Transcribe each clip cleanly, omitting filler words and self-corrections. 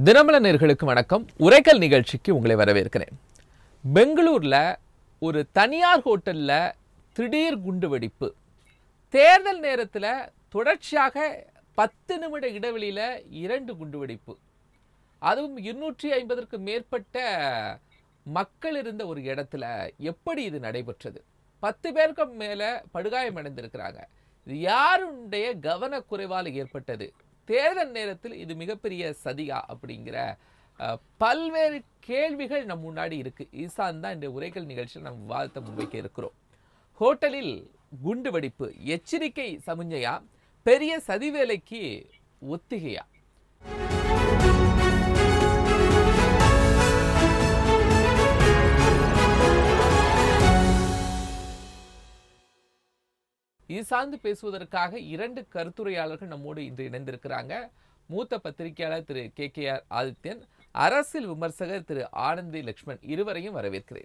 தினமலர் நேயர்களுக்கு வணக்கம். உரைக்கல் நிகழ்ச்சிக்கு உங்களை வரவேற்கிறேன். பெங்களூர்ல ஒரு தனியார் ஹோட்டல்ல திடீர் குண்டுவெடிப்பு. தேர்தல் நேரத்தில் தொடர்ச்சியாக 10 நிமிட இடைவெளியில் 2 குண்டுவெடிப்பு. அதுவும் 250ற்கு மேற்பட்ட மக்கள் இருந்த ஒரு இடத்துல எப்படி இது நடைபெற்றது? 10 பேருக்கு மேலே படுகாயமடைந்திருக்கிறாங்க. இது யாருடைய கவனக்குறைவால் ஏற்பட்டது? தேர்தல் நேரத்தில் இது மிகப்பெரிய சதியா அப்படிங்கிற பல்வேறு கேள்விகள் நம் முன்னாடி இருக்கு. ஈசான் தான் இந்த உரைக்கல் நிகழ்ச்சியில் நம்ம விவாதத்தை முன்வைக்க இருக்கிறோம். ஹோட்டலில் குண்டு வெடிப்பு எச்சரிக்கை சமிஞ்சையா, பெரிய சதி வேலைக்கு ஒத்திகையா? இது சார்ந்து பேசுவதற்காக 2 கருத்துரையாளர்கள் நம்மோடு இன்று இணைந்திருக்கிறாங்க. மூத்த பத்திரிகையாளர் திரு KKR ஆதித்யன், அரசியல் விமர்சகர் திரு ஆனந்தி லக்ஷ்மண், இருவரையும் வரவேற்கிறேன்.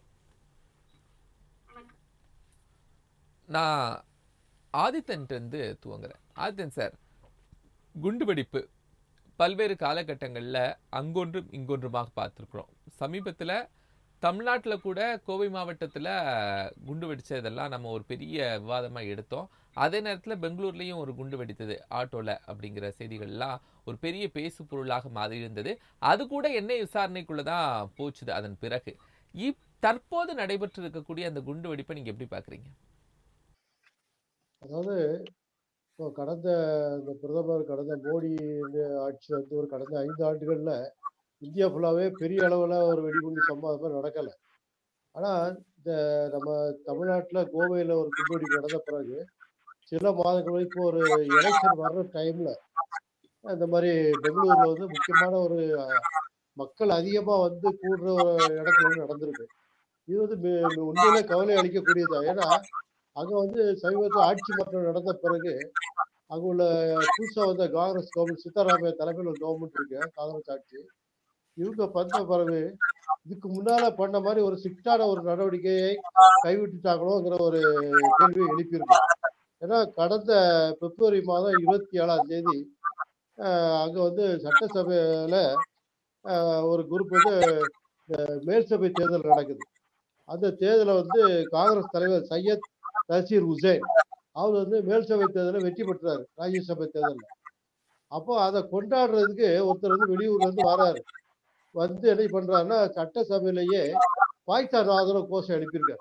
நான் ஆதித்யன் துவங்குறேன். ஆதித்யன் சார், குண்டுவெடிப்பு பல்வேறு காலகட்டங்களில் அங்கொன்றும் இங்கொன்றுமாக பார்த்துருக்குறோம். சமீபத்தில் தமிழ்நாட்டில் கூட கோவை மாவட்டத்தில் குண்டு வெடித்ததெல்லாம் நம்ம ஒரு பெரிய விவாதமாக எடுத்தோம். அதே நேரத்தில் பெங்களூர்லேயும் ஒரு குண்டு வெடித்தது ஆட்டோவில் அப்படிங்கிற செய்திகள்லாம் ஒரு பெரிய பேசு பொருளாக மாறி இருந்தது. அது கூட எண்ணெய் விசாரணைக்குள்ளே தான் போச்சுது. அதன் பிறகு தற்போது நடைபெற்று இருக்கக்கூடிய அந்த குண்டு வெடிப்பை நீங்கள் எப்படி பார்க்குறீங்க? அதாவது இப்போ கடந்த மோடி ஆட்சி வந்து ஒரு கடந்த 5 ஆண்டுகள்ல இந்தியா ஃபுல்லாவே பெரிய அளவில் ஒரு வெடிகுண்டு சம்பவம் நடக்கலை. ஆனால் இந்த நம்ம தமிழ்நாட்டில் கோவையில் ஒரு குண்டுவெடிப்பு நடந்த பிறகு சில மாதங்கள் இப்போ ஒரு எலெக்ஷன் வர்ற டைம்ல இந்த மாதிரி பெங்களூர்ல வந்து முக்கியமான ஒரு மக்கள் அதிகமாக வந்து கூடுற இடத்துல வந்து நடந்திருக்கு. இது வந்து உண்மையிலே கவலை அளிக்கக்கூடியது. ஏன்னா அங்க வந்து சமீபத்தில் ஆட்சி மாற்றம் நடந்த பிறகு அங்க உள்ள புதுசாக வந்த காங்கிரஸ் கவர்மெண்ட், சித்தராமையா தலைமையில் ஒரு கவர்மெண்ட் இருக்கு, காங்கிரஸ் ஆட்சி. இவங்க பண்ண பிறகு இதுக்கு முன்னால பண்ண மாதிரி ஒரு ஸ்ட்ரிக்டான ஒரு நடவடிக்கையை கைவிட்டுட்டாங்களோங்கிற ஒரு கேள்வியை எழுப்பியிருக்கு. ஏன்னா கடந்த பிப்ரவரி மாதம் 27ஆம் தேதி அங்க வந்து சட்டசபையில ஒரு குரூப் வந்து மேல் சபை தேர்தல் நடக்குது. அந்த தேர்தலை வந்து காங்கிரஸ் தலைவர் சையத் நசீர் ஹுசைன் அவர் வந்து மேல் சபை தேர்தலில் வெற்றி பெற்றாரு, ராஜ்யசபை தேர்தலில். அப்போ அதை கொண்டாடுறதுக்கு ஒருத்தர் வந்து வெளியூர்ல இருந்து வராரு. வந்து என்ன பண்றாருன்னா சட்டசபையிலேயே பாகிஸ்தான் ஆதரவு கோஷம் எழுப்பியிருக்காரு.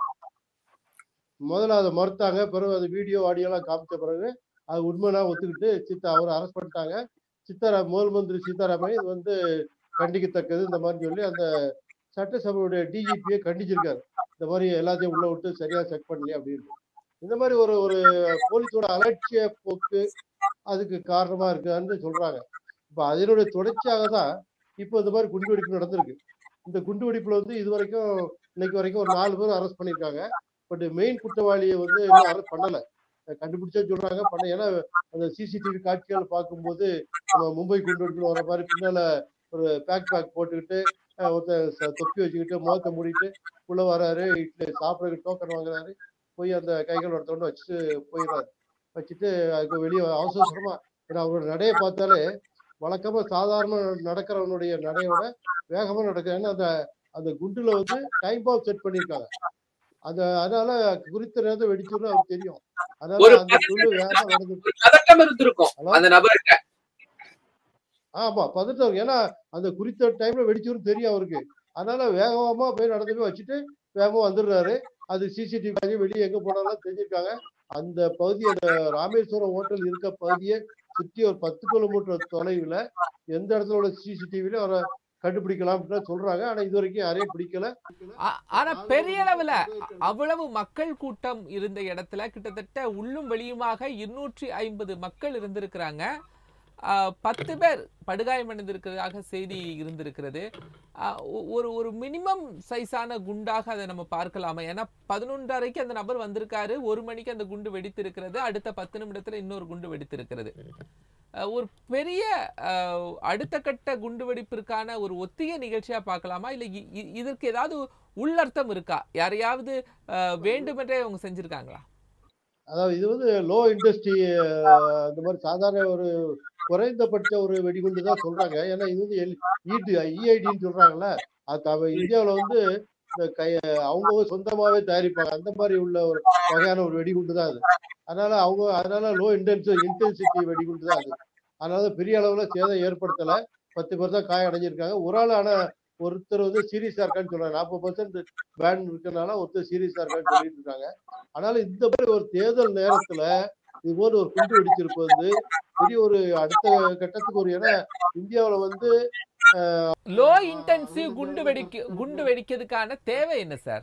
முதல்ல அதை மறுத்தாங்க. பிறகு அது வீடியோ ஆடியோலாம் காமிச்ச பிறகு அது உண்மைனா ஒத்துக்கிட்டு அவரை அரெஸ்ட் பண்ணிட்டாங்க. முதல் மந்திரி சீதாராமையா இது வந்து கண்டிக்கத்தக்கது இந்த மாதிரி சொல்லி அந்த சட்டசபையுடைய டிஜிபியை கண்டிச்சிருக்காரு. இந்த மாதிரி எல்லாத்தையும் உள்ள விட்டு சரியா செக் பண்ணலையே அப்படின்னு. இந்த மாதிரி ஒரு ஒரு போலீஸோட அலட்சிய போக்கு அதுக்கு காரணமா இருக்குன்னு சொல்றாங்க. இப்ப அதனுடைய தொடர்ச்சியாக தான் இப்போ இந்த மாதிரி குண்டுவெடிப்பு நடந்திருக்கு. இந்த குண்டுவெடிப்புல வந்து இன்னைக்கு வரைக்கும் ஒரு 4 பேர் அரெஸ்ட் பண்ணியிருக்காங்க. பட் மெயின் குற்றவாளியை வந்து இன்னும் அரெஸ்ட் பண்ணலை. கண்டுபிடிச்சா சொல்றாங்க பண்ண. ஏன்னா அந்த சிசிடிவி காட்சிகள் பார்க்கும்போது நம்ம மும்பை குண்டுவெடிப்புல வர மாதிரி பின்னால ஒரு பேக் போட்டுக்கிட்டு ஒருத்தர் தொப்பி வச்சுக்கிட்டு முகத்தை மூடிட்டு உள்ள வராரு. இட்லி சாப்பிட்றதுக்கு டோக்கன் வாங்குறாரு. போய் அந்த கைகள் ஒருத்தவொண்டு வச்சுட்டு போயிடுறாரு. வச்சுட்டு அதுக்கு வெளியே அவசரமா, ஏன்னா அவரோட நடையை பார்த்தாலே வழக்கமா சாதாரண நடக்கிறவனுடைய நடையோட வேகமா நடக்குது. ஏன்னா அந்த அந்த குண்டுல வந்து டைம் பாம் செட் பண்ணியிருக்காங்க. அதனால குறித்த நேரத்தை வெடிச்சுன்னு அவருக்கு தெரியும். அதனால அந்த குண்டு வேகமா நடந்து. ஆமா, பதட்டம். ஏன்னா அந்த குறித்த டைம்ல வெடிச்சுன்னு தெரியும் அவருக்கு. அதனால வேகமா போய் நடந்து போய் வச்சுட்டு வேகமா வந்துடுறாரு. அது சிசிடிவி வெளியே எங்க போனாலும் தெரிஞ்சிருக்காங்க. அந்த பகுதி, அந்த ராமேஸ்வரம் ஹோட்டல் இருக்க பகுதியை சுற்றி ஒரு 10 கிலோமீட்டர் தொலைவில் எந்த இடத்துல உள்ள சிசிடிவில அவரை கண்டுபிடிக்கலாம் சொல்றாங்க. ஆனா இது வரைக்கும் யாரையும் பிடிக்கல. ஆனா பெரிய அளவுல அவ்வளவு மக்கள் கூட்டம் இருந்த இடத்துல கிட்டத்தட்ட உள்ளும் வெளியுமாக 250 மக்கள் இருந்திருக்கிறாங்க. 10 பேர் படுகாயமடைந்திருக்கிறதாக செய்தி இருந்திருக்கிறது. ஒரு மினிமம் சைஸான குண்டாக அதை நம்ம பார்க்கலாமா? ஏன்னா 11:30க்கு அந்த நபர் வந்திருக்காரு, 1 மணிக்கு அந்த குண்டு வெடித்திருக்கிறது, அடுத்த 10 நிமிடத்துல இன்னொரு குண்டு வெடித்திருக்கிறது. ஒரு பெரிய அடுத்த கட்ட குண்டு வெடிப்பிற்கான ஒரு ஒத்திகை நிகழ்ச்சியா பார்க்கலாமா? இல்ல இதற்கு ஏதாவது உள்ளர்த்தம் இருக்கா? யாரையாவது வேண்டுமென்றே அவங்க செஞ்சிருக்காங்களா? அதாவது இது வந்து லோ இண்டஸ்ட்ரி, இந்த மாதிரி சாதாரண ஒரு குறைந்தபட்ச ஒரு வெடிகுண்டு தான் சொல்றாங்க. ஏன்னா இது வந்து இஐடின்னு சொல்றாங்கல்ல. அது இந்தியாவுல வந்து இந்த அவங்க சொந்தமாவே தயாரிப்பாங்க. அந்த மாதிரி உள்ள ஒரு வகையான ஒரு வெடிகுண்டு தான் அது. அதனால லோ இன்டென்சிட்டி வெடிகுண்டு தான் அது. அதனால பெரிய அளவுல சேதம் ஏற்படுத்தல. 10 பேர் தான் காயம் அடைஞ்சிருக்காங்க. ஒரு ஆள் ஆனா ஒருத்தர் வந்து சீரியஸா இருக்கான்னு சொல்றாங்க. 40% பேன் இருக்கனால ஒருத்தர் சீரியஸா இருக்கான்னு சொல்லிட்டு இருக்காங்க. ஆனாலும் இந்த மாதிரி ஒரு தேர்தல் நேரத்துல இது போல ஒரு குண்டு வெடிச்சிருப்பது வந்து பெரிய ஒரு அடுத்த கட்டத்துக்கு ஒரு, ஏன்னா இந்தியாவுல வந்து லோ இன்டென்சிவ் குண்டு கருத்து வெடிக்கிறதுக்கான தேவை என்ன சார்?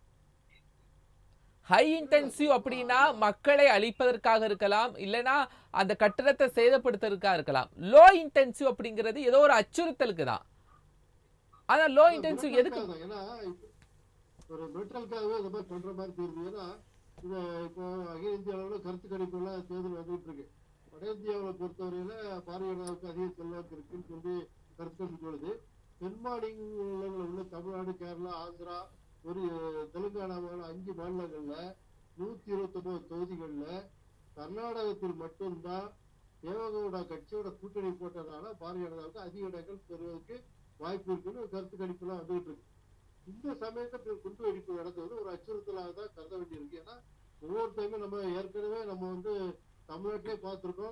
ஹை இன்டென்சிவ் அப்படின்னா மக்களை அழிப்பதற்காக இருக்கலாம், இல்லைன்னா அந்த கட்டடத்தை சேதப்படுத்துறதுக்காக இருக்கலாம். லோ இன்டென்சிவ் அப்படிங்கிறது ஏதோ ஒரு அச்சுறுத்தலுக்கு தான். ஆனா லோ இன்டென்சிவ் எதுக்கு? ஏன்னா ஒரு மெட்ரலுக்காகவே இந்த மாதிரி பண்ற மாதிரி தெரியுது. ஏன்னா இதை இப்போ அகில இந்திய அளவில் கருத்து கணிப்புல தேர்தல் வந்துட்டு இருக்கு. வட இந்தியாவை பொறுத்தவரையில பார்வையாளர்களுக்கு அதிக செல்வாக்கு இருக்குன்னு சொல்லி கருத்து கணிப்பு வருது. தென் மாநிலங்களில் உள்ள தமிழ்நாடு, கேரளா, ஆந்திரா, ஒரு தெலுங்கானாவில் 5 மாநிலங்கள்ல 129 தொகுதிகள்ல கர்நாடகத்தில் மட்டும்தான் தேவகவுடா கட்சியோட கூட்டணி போட்டதுனால பார்வையாளர்களுக்கு அதிக இடங்கள் பெறுவதற்கு வாய்ப்பு இருக்குன்னு கருத்து கணிப்புலாம் வந்துகிட்டு இருக்கு. இந்த சமயத்தில் குண்டு வெடிப்பு நடந்தது ஒரு அச்சுறுத்தலாக தான் கருத வேண்டியிருக்கு. ஏன்னா ஒவ்வொரு டைமும் நம்ம வந்து தமிழ்நாட்டிலே பார்த்துருக்கோம்.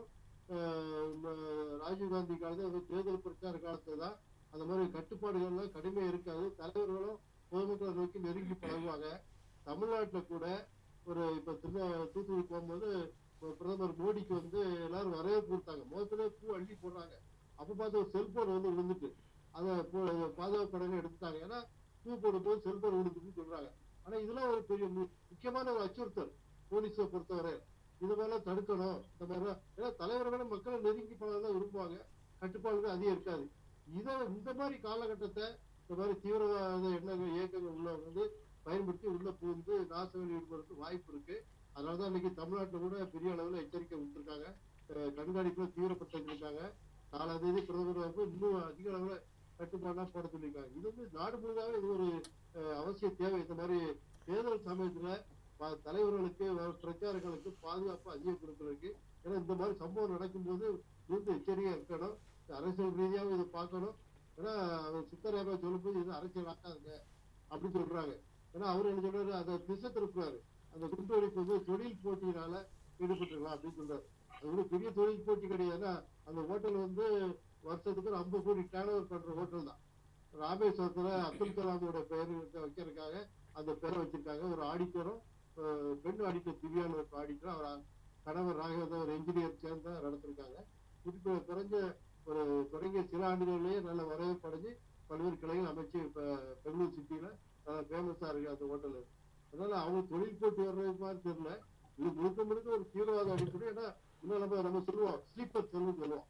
ராஜீவ்காந்தி காலத்துல தேர்தல் பிரச்சார காலத்துல தான் அந்த மாதிரி கட்டுப்பாடுகள்லாம் கடுமையாக இருக்காது. தலைவர்களும் பொதுமக்களை நோக்கி நெருங்கி பழகுவாங்க. தமிழ்நாட்டுல கூட இப்ப தூத்துக்குடி போகும்போது பிரதமர் மோடிக்கு வந்து எல்லாரும் வரவேற்பு கொடுத்தாங்க. முகத்துல பூ அள்ளி போடுறாங்க. அப்ப பார்த்து ஒரு செல்போன் வந்து விழுந்துட்டு அதை பாதுகாப்பு படங்கள் எடுத்துட்டாங்க. ஏன்னா பூ போடும்போது செல்போன் விழுந்துட்டுன்னு சொல்றாங்க. ஆனா இதெல்லாம் ஒரு பெரிய முக்கியமான ஒரு அச்சுறுத்தல். போலீஸை பொறுத்தவரை இது மாதிரிலாம் தடுக்கணும். இந்த மாதிரிலாம் ஏன்னா தலைவர்களும் மக்களை நெருங்கி பழகதான் விரும்புவாங்க. கட்டுப்பாடுகள் அதிகம் இருக்காது. இந்த மாதிரி காலகட்டத்தை இந்த மாதிரி தீவிரவாத எண்ணங்கள் இயக்கங்கள் உள்ளவங்க வந்து பயன்படுத்தி உள்ள புகுந்து நாசங்கள் ஈடுபடுறதுக்கு வாய்ப்பு இருக்கு. அதனாலதான் இன்னைக்கு தமிழ்நாட்டில் கூட பெரிய அளவுல எச்சரிக்கை விட்டுருக்காங்க. கண்காணிப்புல தீவிரப்படுத்திருக்காங்க. 4ஆம் தேதி பிரதமர் இன்னும் அதிக அளவுல கட்டுப்பாடுலாம் போட சொல்லியிருக்காங்க. இது வந்து நாடு முழுதாவே இது ஒரு அவசிய தேவை. இந்த மாதிரி தேர்தல் சமயத்துல தலைவர்களுக்கு பிரச்சாரங்களுக்கு பாதுகாப்பு அதிகம் கொடுக்கறதுக்கு. ஏன்னா இந்த மாதிரி சம்பவம் நடக்கும்போது இருந்து எச்சரிக்கையா இருக்கணும். அரசியல் ரீதியாகவும் இதை பார்க்கணும். ஏன்னா சித்தராம சொல்லும்போது இது அரசியல் ஆக்காதுங்க அப்படின்னு சொல்றாங்க. ஏன்னா அவரு என்ன சொல்றாரு, அதை திசை திருப்புறாரு. அந்த குண்டு வெடிப்பு வந்து தொழில் போட்டியினால ஈடுபட்டுருக்கலாம் அப்படின்னு சொல்றாரு. அது ஒரு பெரிய தொழில் போட்டி கிடையாது. அந்த ஹோட்டல் வந்து வருஷத்துக்கு ஒரு 50 கோடி டர்ன் பண்ற ஹோட்டல் தான். ராமேஸ்வரத்துல அப்துல் கலாமோட பெயர் வைக்கிறதுக்காக அந்த பெயரை வச்சிருக்காங்க. ஒரு ஆடிட்டரும் பெண் ஆடிட்டர் திவ்யான்னு ஒரு ஆடிட்டர், அவர் கணவர் ராகவன் ஒரு என்ஜினியர் சேர்ந்து நடத்திருக்காங்க. குறைஞ்ச ஒரு தொடங்கிய சில ஆண்டுகளிலேயே நல்ல வரவேற்படைஞ்சு பல்வேறு கிளைகள் அமைச்சு இப்ப பெங்களூர் சிட்டியில ஃபேமஸா இருக்கு அந்த ஹோட்டல். அதனால அவங்க தொழில் போட்டி வர்றது மாதிரி தெரியல. இது முழுக்க ஒரு தீவிரவாத அடிப்படை. ஏன்னா இன்னும் நம்ம சொல்லுவோம் ஸ்லீப்பர் செல்லுன்னு சொல்லுவோம்.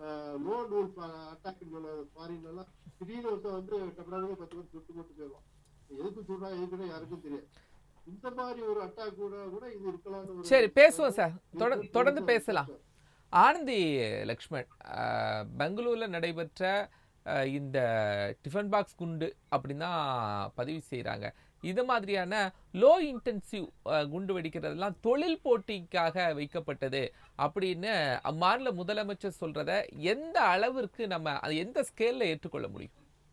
லோ நூல் அட்டாக்னு சொல்லுவாங்க. ஃபாரின்ல எல்லாம் திடீர்னு வந்து டபுளாவே 10 பேர் சுட்டு போட்டு போயிடுவோம். எதுக்கு சொல்றா எதுக்குன்னா யாருக்கும் தெரியாது. இந்த மாதிரி ஒரு அட்டாக் கூட இது இருக்கலாம். சரி, பேசுவோம் சார், தொடர்ந்து பேசலாம். ஆனந்தி லக்ஷ்மண், பெங்களூர்ல நடைபெற்ற இந்த டிஃபன் பாக்ஸ் குண்டு அப்படின்னா பதிவு செய்கிறாங்க. இது மாதிரியான லோ இன்டென்சிவ் குண்டு வெடிக்கிறதெல்லாம் தொழில் போட்டிக்காக வைக்கப்பட்டது அப்படின்னு அம்மாநில முதலமைச்சர் சொல்றத எந்த அளவிற்கு நம்ம எந்த ஸ்கேல்ல ஏற்றுக்கொள்ள முடியும்?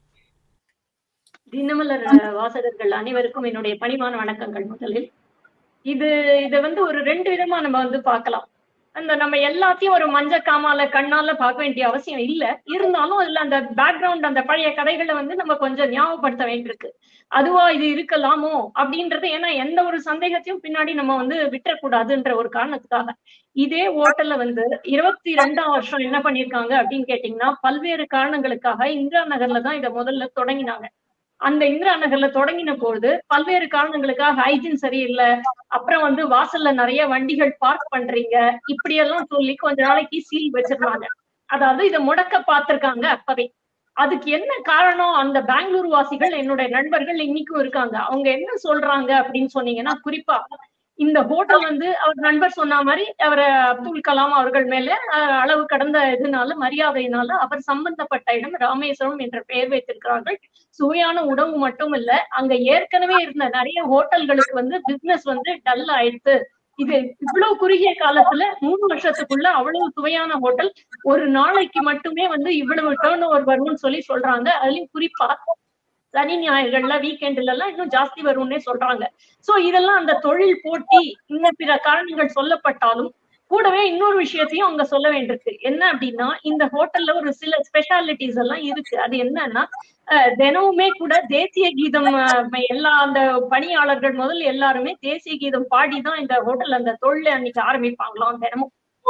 தினமலர் வாசகர்கள் அனைவருக்கும் என்னுடைய பணிவான வணக்கங்கள். முதலில் இது வந்து ஒரு 2 விதமா நம்ம வந்து பார்க்கலாம். நம்ம எல்லாத்தையும் ஒரு மஞ்ச காமால கண்ணால பார்க்க வேண்டிய அவசியம் இல்ல. இருந்தாலும் அதுல அந்த பேக்ரவுண்ட், அந்த பழைய கதைகளை வந்து நம்ம கொஞ்சம் ஞாபகப்படுத்த வேண்டியிருக்கு. அதுவா இது இருக்கலாமோ அப்படின்றது. ஏன்னா எந்த ஒரு சந்தேகத்தையும் பின்னாடி நம்ம வந்து விட்டுறக்கூடாதுன்ற ஒரு காரணத்துக்காக இதே ஹோட்டல்ல வந்து 22ஆம் வருஷம் என்ன பண்ணிருக்காங்க அப்படின்னு கேட்டீங்கன்னா, பல்வேறு காரணங்களுக்காக இந்திரா நகர்ல தான் இதை முதல்ல தொடங்கினாங்க. அந்த இந்திரா நகர்ல தொடங்கின போது பல்வேறு காரணங்களுக்காக ஹைஜீன் சரியில்லை, அப்புறம் வந்து வாசல்ல நிறைய வண்டிகள் பார்க் பண்றீங்க, இப்படி எல்லாம் சொல்லி கொஞ்ச நாளைக்கு சீல் வச்சிருந்தாங்க. அதாவது இதை முடக்க பார்த்திருக்காங்க அப்பவே. அதுக்கு என்ன காரணம்? அந்த பெங்களூர் வாசிகள் என்னுடைய நண்பர்கள் இன்னைக்கும் இருக்காங்க. அவங்க என்ன சொல்றாங்க அப்படின்னு சொன்னீங்கன்னா, குறிப்பா இந்த ஹோட்டல் வந்து அவர் நண்பர் சொன்ன மாதிரி அவர் அப்துல் கலாம் அவர்கள் மேல அளவு கடந்த இதனால மரியாதையினால அவர் சம்பந்தப்பட்ட இடம் ராமேஸ்வரம் என்ற பெயர் வைத்திருக்கிறார்கள். சுவையான உணவு மட்டும் இல்ல, அங்க ஏற்கனவே இருந்த நிறைய ஹோட்டல்களுக்கு வந்து பிசினஸ் வந்து டல் ஆயிடுச்சு இது இவ்வளவு குறுகிய காலத்துல 3 வருஷத்துக்குள்ள அவ்வளவு சுவையான ஹோட்டல், ஒரு நாளைக்கு மட்டுமே வந்து இவ்வளவு டேர்ன் ஓவர் வரும்னு சொல்றாங்க. அதுலயும் குறிப்பா சனி ஞாயிறுகள்ல வீக்கெண்ட்ல எல்லாம் இன்னும் ஜாஸ்தி வரும்னே சொல்றாங்க. சோ இதெல்லாம் அந்த தொழில் போட்டி இன்னும் பிற காரணங்கள் சொல்லப்பட்டாலும் கூடவே இன்னொரு விஷயத்தையும் அங்க சொல்ல வேண்டியிருக்கு. என்ன அப்படின்னா, இந்த ஹோட்டல்ல ஒரு சில ஸ்பெஷாலிட்டிஸ் எல்லாம் இருக்கு. அது என்னன்னா, தினமுமே கூட தேசிய கீதம் எல்லா அந்த பணியாளர்கள் முதல்ல எல்லாருமே தேசிய கீதம் பாடிதான் இந்த ஹோட்டல் அந்த தொழில அன்னைக்கு ஆரம்பிப்பாங்களாம் தினமும்.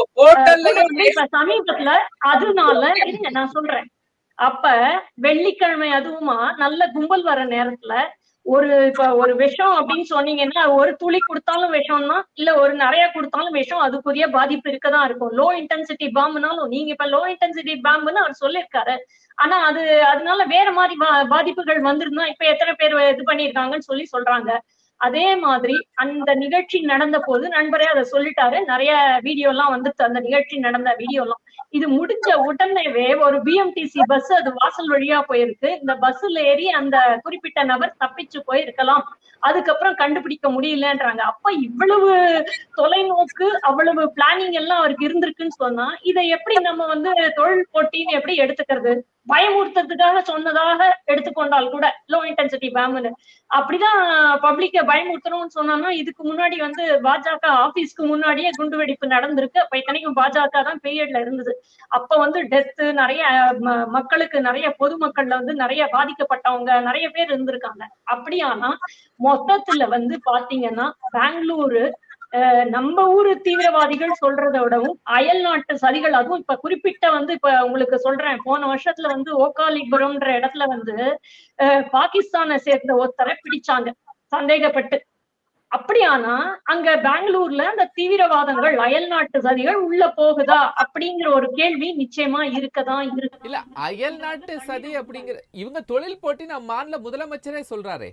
இப்ப சமீபத்துல அதனால இருங்க நான் சொல்றேன். அப்ப வெள்ளிக்கிழமை அதுவுமா நல்ல கும்பல் வர நேரத்துல இப்ப ஒரு விஷம் அப்படின்னு சொன்னீங்கன்னா, ஒரு துளி கொடுத்தாலும் விஷம்னா, இல்ல ஒரு நிறைய கொடுத்தாலும் விஷம், அதுக்குரிய பாதிப்பு இருக்கதான் இருக்கும். லோ இன்டென்சிட்டி பாம்புனாலும் நீங்க இப்ப லோ இன்டென்சிட்டி பாம்புன்னு அவர் சொல்லியிருக்காரு. ஆனா அதனால வேற மாதிரி பாதிப்புகள் வந்திருந்தா இப்ப எத்தனை பேர் இது பண்ணிருக்காங்கன்னு சொல்றாங்க. அதே மாதிரி அந்த நிகழ்ச்சி நடந்த போது நண்பரே அதை சொல்லிட்டாரு. நிறைய வீடியோ எல்லாம் வந்துச்சு அந்த நிகழ்ச்சி நடந்த வீடியோ எல்லாம். இது முடிஞ்ச உடனேவே ஒரு பிஎம்டிசி பஸ் அது வாசல் வழியா போயிருக்கு. இந்த பஸ்ல ஏறி அந்த குறிப்பிட்ட நபர் தப்பிச்சு போயிருக்கலாம். அதுக்கப்புறம் கண்டுபிடிக்க முடியலன்றாங்க. அப்ப இவ்வளவு தொலைநோக்கு, அவ்வளவு பிளானிங் எல்லாம் அவருக்கு இருந்திருக்குன்னு சொன்னா, இதை எப்படி நம்ம வந்து தொழில் போட்டின்னு எப்படி எடுத்துக்கிறது? பயமுறுத்துறதுக்காக சொன்னதாக எடுத்துக்கொண்டால் கூட லோ இன்டென்சிட்டி பாம்புன்னு அப்படிதான் பப்ளிக்க பயமுறுத்தணும்னு சொன்னா, இதுக்கு முன்னாடி வந்து பாஜக ஆபீஸ்க்கு முன்னாடியே குண்டுவெடிப்பு நடந்திருக்கு. அப்ப இத்தனைக்கும் பாஜக தான் பீரியட்ல இருந்தது. அப்ப வந்து டெத்து நிறைய மக்களுக்கு நிறைய பொதுமக்கள்ல வந்து நிறைய பாதிக்கப்பட்டவங்க நிறைய பேர் இருந்திருக்காங்க. அப்படியானா மொத்தத்துல வந்து பாத்தீங்கன்னா பெங்களூரு நம்ம ஊரு தீவிரவாதிகள் சொல்றதை விடவும் அயல் நாட்டு சதிகள், அதுவும் இப்ப குறிப்பிட்ட வந்து இப்ப உங்களுக்கு சொல்றேன், போன வருஷத்துல வந்து ஓகாலிபுரம்ன்ற இடத்துல வந்து பாகிஸ்தானை சேர்ந்த ஒருத்தரை பிடிச்சாங்க சந்தேகப்பட்டு. அப்படியானா அங்க பெங்களூர்ல அந்த தீவிரவாதங்கள் அயல் நாட்டு சதிகள் உள்ள போகுதா அப்படிங்கிற ஒரு கேள்வி நிச்சயமா இருக்கதான் இருக்கு. இல்ல அயல் நாட்டு சதி அப்படிங்கிற இவங்க தொழில் போட்டி நம்ம மாநில முதலமைச்சரே சொல்றாரே.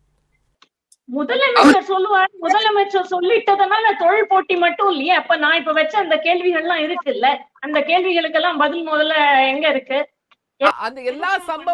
முதலமைச்சர் சொல்லுவார். முதலமைச்சர் சொல்லிட்டதுனால தொழில் போட்டி மட்டும் இல்லையே. அப்ப நான் இப்ப வச்ச அந்த கேள்விகள்லாம் இருக்குல்ல, அந்த கேள்விகளுக்கெல்லாம் பதில் முதல்ல எங்க இருக்கு? அந்த எல்லா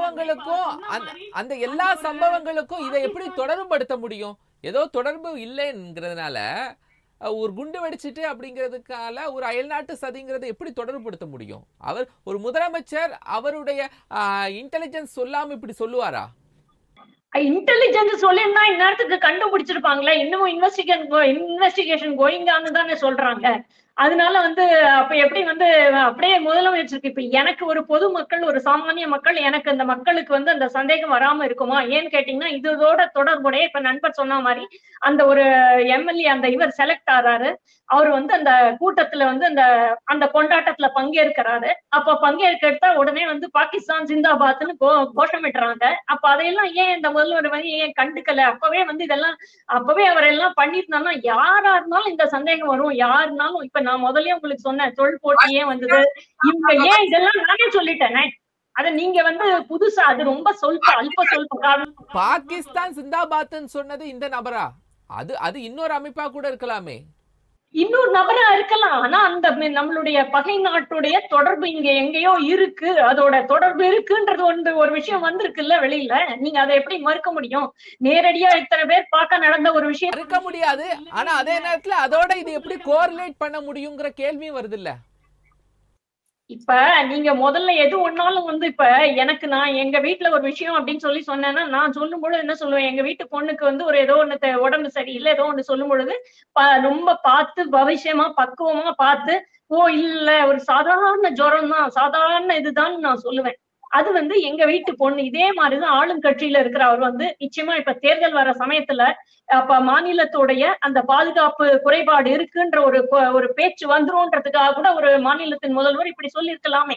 சம்பவங்களுக்கும் இதை எப்படி தொடர்புபடுத்த முடியும்? ஏதோ தொடர்பு இல்லைங்கிறதுனால ஒரு குண்டு வெடிச்சிட்டு அப்படிங்கிறதுக்கால ஒரு அயல்நாட்டு சதிங்கிறத எப்படி தொடர்புபடுத்த முடியும்? அவர் ஒரு முதலமைச்சர் அவருடைய இன்டெலிஜென்ஸ் சொல்லாம இப்படி சொல்லுவாரா? இன்டெலிஜென்ஸ் சொல்லிருந்தா இந்நேரத்துக்கு கண்டுபிடிச்சிருப்பாங்களே. இன்னமும் இன்வெஸ்டிகேஷன் கோயிங் ஆன்னு தானே சொல்றாங்க. அதனால வந்து அப்ப எப்படி வந்து அப்படியே முதலமைச்சருக்கு இப்ப எனக்கு ஒரு பொதுமக்கள், ஒரு சாமானிய மக்கள், எனக்கு அந்த மக்களுக்கு வந்து அந்த சந்தேகம் வராம இருக்குமா? ஏன்னு கேட்டீங்கன்னா, இதோட தொடர்புடைய இப்ப நண்பர் சொன்ன மாதிரி அந்த ஒரு எம்எல்ஏ அந்த இவர் செலக்ட் ஆறாரு. அவர் வந்து அந்த கூட்டத்துல வந்து அந்த கொண்டாட்டத்துல பங்கேற்கிறாரு. அப்ப பங்கேற்கிறத உடனே வந்து பாகிஸ்தான் ஜிந்தாபாத்னு கோஷமிடுறாங்க. அப்ப அதையெல்லாம் ஏன் இந்த முதல்வர் வந்து ஏன் கண்டுக்கல? அப்பவே அவர் எல்லாம் பண்ணிருந்தாங்கன்னா யாரா இருந்தாலும் இந்த சந்தேகம் வரும். யாருனாலும் இப்ப நான் முதல்லயே உங்களுக்கு சொன்னேன், தொழில் போட்டி ஏன் வந்தது, இவங்க ஏன் இதெல்லாம் நானே சொல்லிட்டேனே. அத நீங்க வந்து புதுசா அது ரொம்ப அல்ப சொல்ப காரணம். பாகிஸ்தான் ஜிந்தாபாத்னு சொன்னது இந்த நபரா? அது இன்னொரு அமைப்பா கூட இருக்கலாமே. இன்னொரு நபரா இருக்கலாம். ஆனா அந்த நம்மளுடைய பகை நாட்டுடைய தொடர்பு இங்க எங்கேயோ இருக்கு. அதோட தொடர்பு இருக்குன்றது ஒரு விஷயம் வந்திருக்குல்ல வெளியில. நீங்க அதை எப்படி மறுக்க முடியும்? நேரடியா இத்தனை பேர் பார்க்க நடந்த ஒரு விஷயம் மறுக்க முடியாது. ஆனா அதே நேரத்துல அதோட இது எப்படி கோரிலேட் பண்ண முடியுங்கிற கேள்வியும் வருது இல்ல. இப்ப நீங்க முதல்ல எது ஒன்னாலும் வந்து இப்ப எனக்கு நான் எங்க வீட்டுல ஒரு விஷயம் அப்படின்னு சொல்லி சொன்னேன்னா, நான் சொல்லும் பொழுது என்ன சொல்லுவேன், எங்க வீட்டு பொண்ணுக்கு வந்து ஒரு ஏதோ ஒண்ணு உடம்பு சரியில்லை ஏதோ ஒண்ணு சொல்லும் பொழுது ரொம்ப பார்த்து பவிஷ்யமா பக்குவமா பார்த்து, ஓ இல்ல ஒரு சாதாரண ஜுரம் தான், சாதாரண இதுதான் நான் சொல்லுவேன். அது வந்து எங்க வீட்டு பொண்ணு. இதே மாதிரிதான் ஆளும் கட்சியில இருக்கிறவர் வந்து நிச்சயமா இப்ப தேர்தல் வர சமயத்துல அப்ப மாநிலத்துடைய அந்த பாதுகாப்பு குறைபாடு இருக்குன்ற ஒரு பேச்சு வந்துரும்ன்றதுக்காக கூட ஒரு மாநிலத்தின் முதல்வர் இப்படி சொல்லியிருக்கலாமே.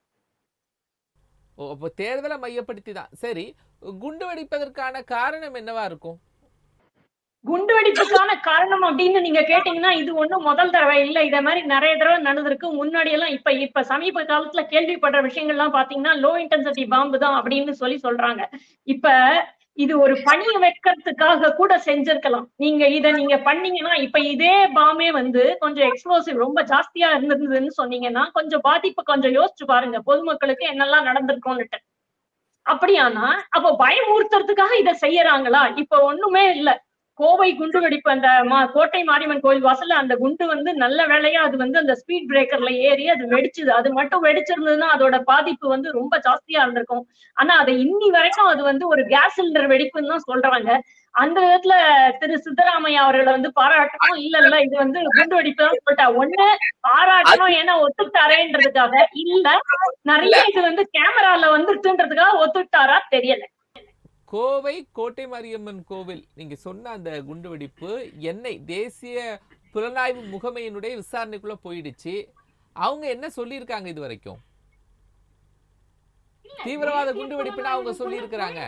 அப்ப தேர்தலை மையப்படுத்தி தான். சரி, குண்டு வெடிப்பதற்கான காரணம் என்னவா இருக்கும்? குண்டு வெடிப்புக்கான காரணம் அப்படின்னு நீங்க கேட்டீங்கன்னா, இது ஒண்ணும் முதல் தடவை இல்ல. இத மாதிரி நிறைய தடவை நடந்திருக்கு. முன்னாடி எல்லாம் இப்ப சமீப காலத்துல கேள்விப்படுற விஷயங்கள்லாம் பாத்தீங்கன்னா லோ இன்டென்சிட்டி பாம்பு தான் அப்படின்னு சொல்றாங்க. இப்ப இது ஒரு பணிய வைக்கிறதுக்காக கூட செஞ்சிருக்கலாம். நீங்க பண்ணீங்கன்னா, இப்ப இதே பாமே வந்து கொஞ்சம் எக்ஸ்ப்ளோசிவ் ரொம்ப ஜாஸ்தியா இருந்ததுன்னு சொன்னீங்கன்னா, கொஞ்சம் பாதிப்பு கொஞ்சம் யோசிச்சு பாருங்க. பொதுமக்களுக்கு என்னெல்லாம் நடந்திருக்கும்னுட்டு. அப்படியானா அப்ப பயமுறுத்துறதுக்காக இதை செய்யறாங்களா? இப்ப ஒண்ணுமே இல்ல. கோவை குண்டு வெடிப்பு அந்த கோட்டை மாரியம்மன் கோயில் வாசல்ல அந்த குண்டு வந்து நல்ல வேளையா அது வந்து அந்த ஸ்பீட் பிரேக்கர்ல ஏறி அது வெடிச்சுது. அது மட்டும் வெடிச்சிருந்ததுன்னா அதோட பாதிப்பு வந்து ரொம்ப ஜாஸ்தியா இருந்திருக்கும். ஆனா அதை இன்னி வரைக்கும் அது வந்து ஒரு கேஸ் சிலிண்டர் வெடிப்புன்னு தான் சொல்றாங்க. அந்த விதத்துல திரு சித்தராமையா அவர்களை வந்து பாராட்டணும். இல்ல இது வந்து குண்டு வெடிப்பு தான் சொல்லிட்டா ஒண்ணு பாராட்டணும், ஏன்னா ஒத்துக்கிட்டாரேன்றதுக்காக. இல்ல நிறைய இது வந்து கேமரால வந்துருச்சுன்றதுக்காக ஒத்துக்கிட்டாரா தெரியல. கோவை கோட்டை மாரியம்மன் கோவில் நீங்க சொன்ன அந்த குண்டுவெடிப்பு தேசிய புலனாய்வு முகமையினுடைய விசாரணைக்குள்ள போயிடுச்சு. அவங்க என்ன சொல்லியிருக்காங்க இது வரைக்கும்? தீவிரவாத குண்டுவெடிப்புன்னு அவங்க சொல்லி இருக்கிறாங்க.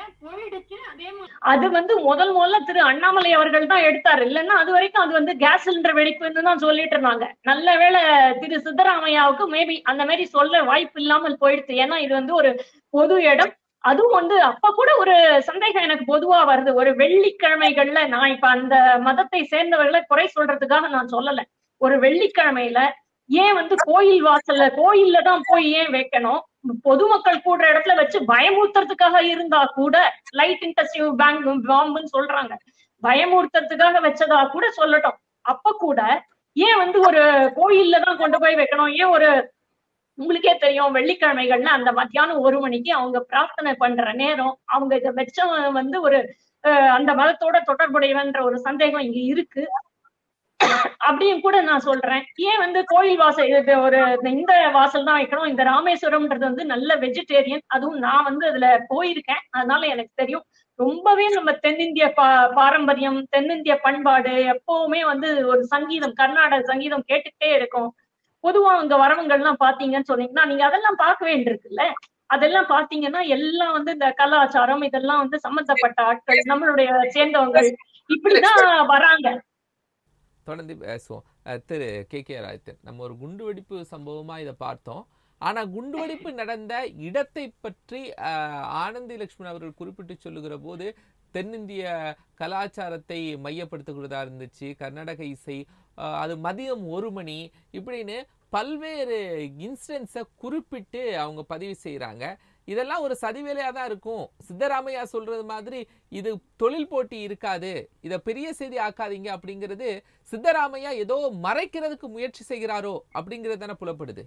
அது வந்து முதல்ல திரு அண்ணாமலை அவர்கள் தான் எடுத்தாரு. இல்லைன்னா அது வரைக்கும் அது வந்து கேஸ் சிலிண்டர் வெடிப்புன்னு தான் சொல்லிட்டு இருந்தாங்க. நல்ல வேளை திரு சித்தராமையாவுக்கு மேபி அந்த மாதிரி சொல்ல வாய்ப்பு இல்லாமல் போயிடுச்சு. ஏன்னா இது வந்து ஒரு பொது இடம். அதுவும் வந்து அப்ப கூட ஒரு சந்தேகம் எனக்கு பொதுவா வருது. ஒரு வெள்ளிக்கிழமைகள்ல, நான் இப்ப அந்த மதத்தை சேர்ந்தவர்களை குறை சொல்றதுக்காக நான் சொல்லல, ஒரு வெள்ளிக்கிழமையில ஏன் வந்து கோயில் வாசல்ல கோயில்ல தான் போய் ஏன் வைக்கணும்? பொதுமக்கள் கூடுற இடத்துல வச்சு பயமுறுத்துறதுக்காக இருந்தா கூட, லைட் இன்டென்சிவ் பாம்புன்னு சொல்றாங்க, பயமுறுத்துறதுக்காக வச்சதா கூட சொல்லட்டும். அப்ப கூட ஏன் வந்து ஒரு கோயில்ல தான் கொண்டு போய் வைக்கணும்? ஏன் ஒரு உங்களுக்கே தெரியும் வெள்ளிக்கிழமைகள்ல அந்த மத்தியானம் 1 மணிக்கு அவங்க பிரார்த்தனை பண்ற நேரம், அவங்க இதை வச்சவன் வந்து ஒரு அந்த மதத்தோட தொடர்புடையவன்ற ஒரு சந்தேகம் இங்க இருக்கு. அப்படியும் கூட நான் சொல்றேன். ஏன் வந்து கோயில் வாசல் ஒரு இந்த வாசல் தான் வைக்கணும்? இந்த ராமேஸ்வரம்ன்றது வந்து நல்ல வெஜிடேரியன். அதுவும் நான் வந்து அதுல போயிருக்கேன், அதனால எனக்கு தெரியும். ரொம்பவே நம்ம தென்னிந்திய பாரம்பரியம், தென்னிந்திய பண்பாடு எப்பவுமே வந்து ஒரு சங்கீதம், கர்நாடக சங்கீதம் கேட்டுக்கிட்டே இருக்கும். பொதுவா அங்க வரவங்கள்லாம் பாத்தீங்கன்னு சொன்னீங்கன்னா நீங்க அதெல்லாம் பார்க்க வேண்டியிருக்குல்ல. அதெல்லாம் பாத்தீங்கன்னா எல்லாம் வந்து இந்த கலாச்சாரம் இதெல்லாம் வந்து சம்பந்தப்பட்ட ஆட்கள், நம்மளுடைய சேர்ந்தவங்க இப்படிதான் வராங்க. தொடர்ந்து பேசுவோம். திரு கே ராஜன், நம்ம ஒரு குண்டுவெடிப்பு சம்பவமா இதை பார்த்தோம். ஆனா குண்டுவெடிப்பு நடந்த இடத்தை பற்றி ஆனந்தி லட்சுமணன் அவர்கள் குறிப்பிட்டு சொல்லுகிற போது தென்னிந்திய கலாச்சாரத்தை மையப்படுத்துகிறதா இருந்துச்சு. கர்நாடக இசை, அது மதியம் 1 மணி, இப்படின்னு பல்வேறு இன்சிடென்ட்ஸை குறிப்பிட்டு அவங்க பதிவு செய்கிறாங்க. இதெல்லாம் ஒரு சதிவேலையா தான் இருக்கும். சித்தராமையா சொல்றது மாதிரி இது தொழில் போட்டி இருக்காது, இதை பெரிய செய்தி ஆக்காதீங்க அப்படிங்கிறது சித்தராமையா ஏதோ மறைக்கிறதுக்கு முயற்சி செய்கிறாரோ அப்படிங்கிறது தானே புலப்படுது.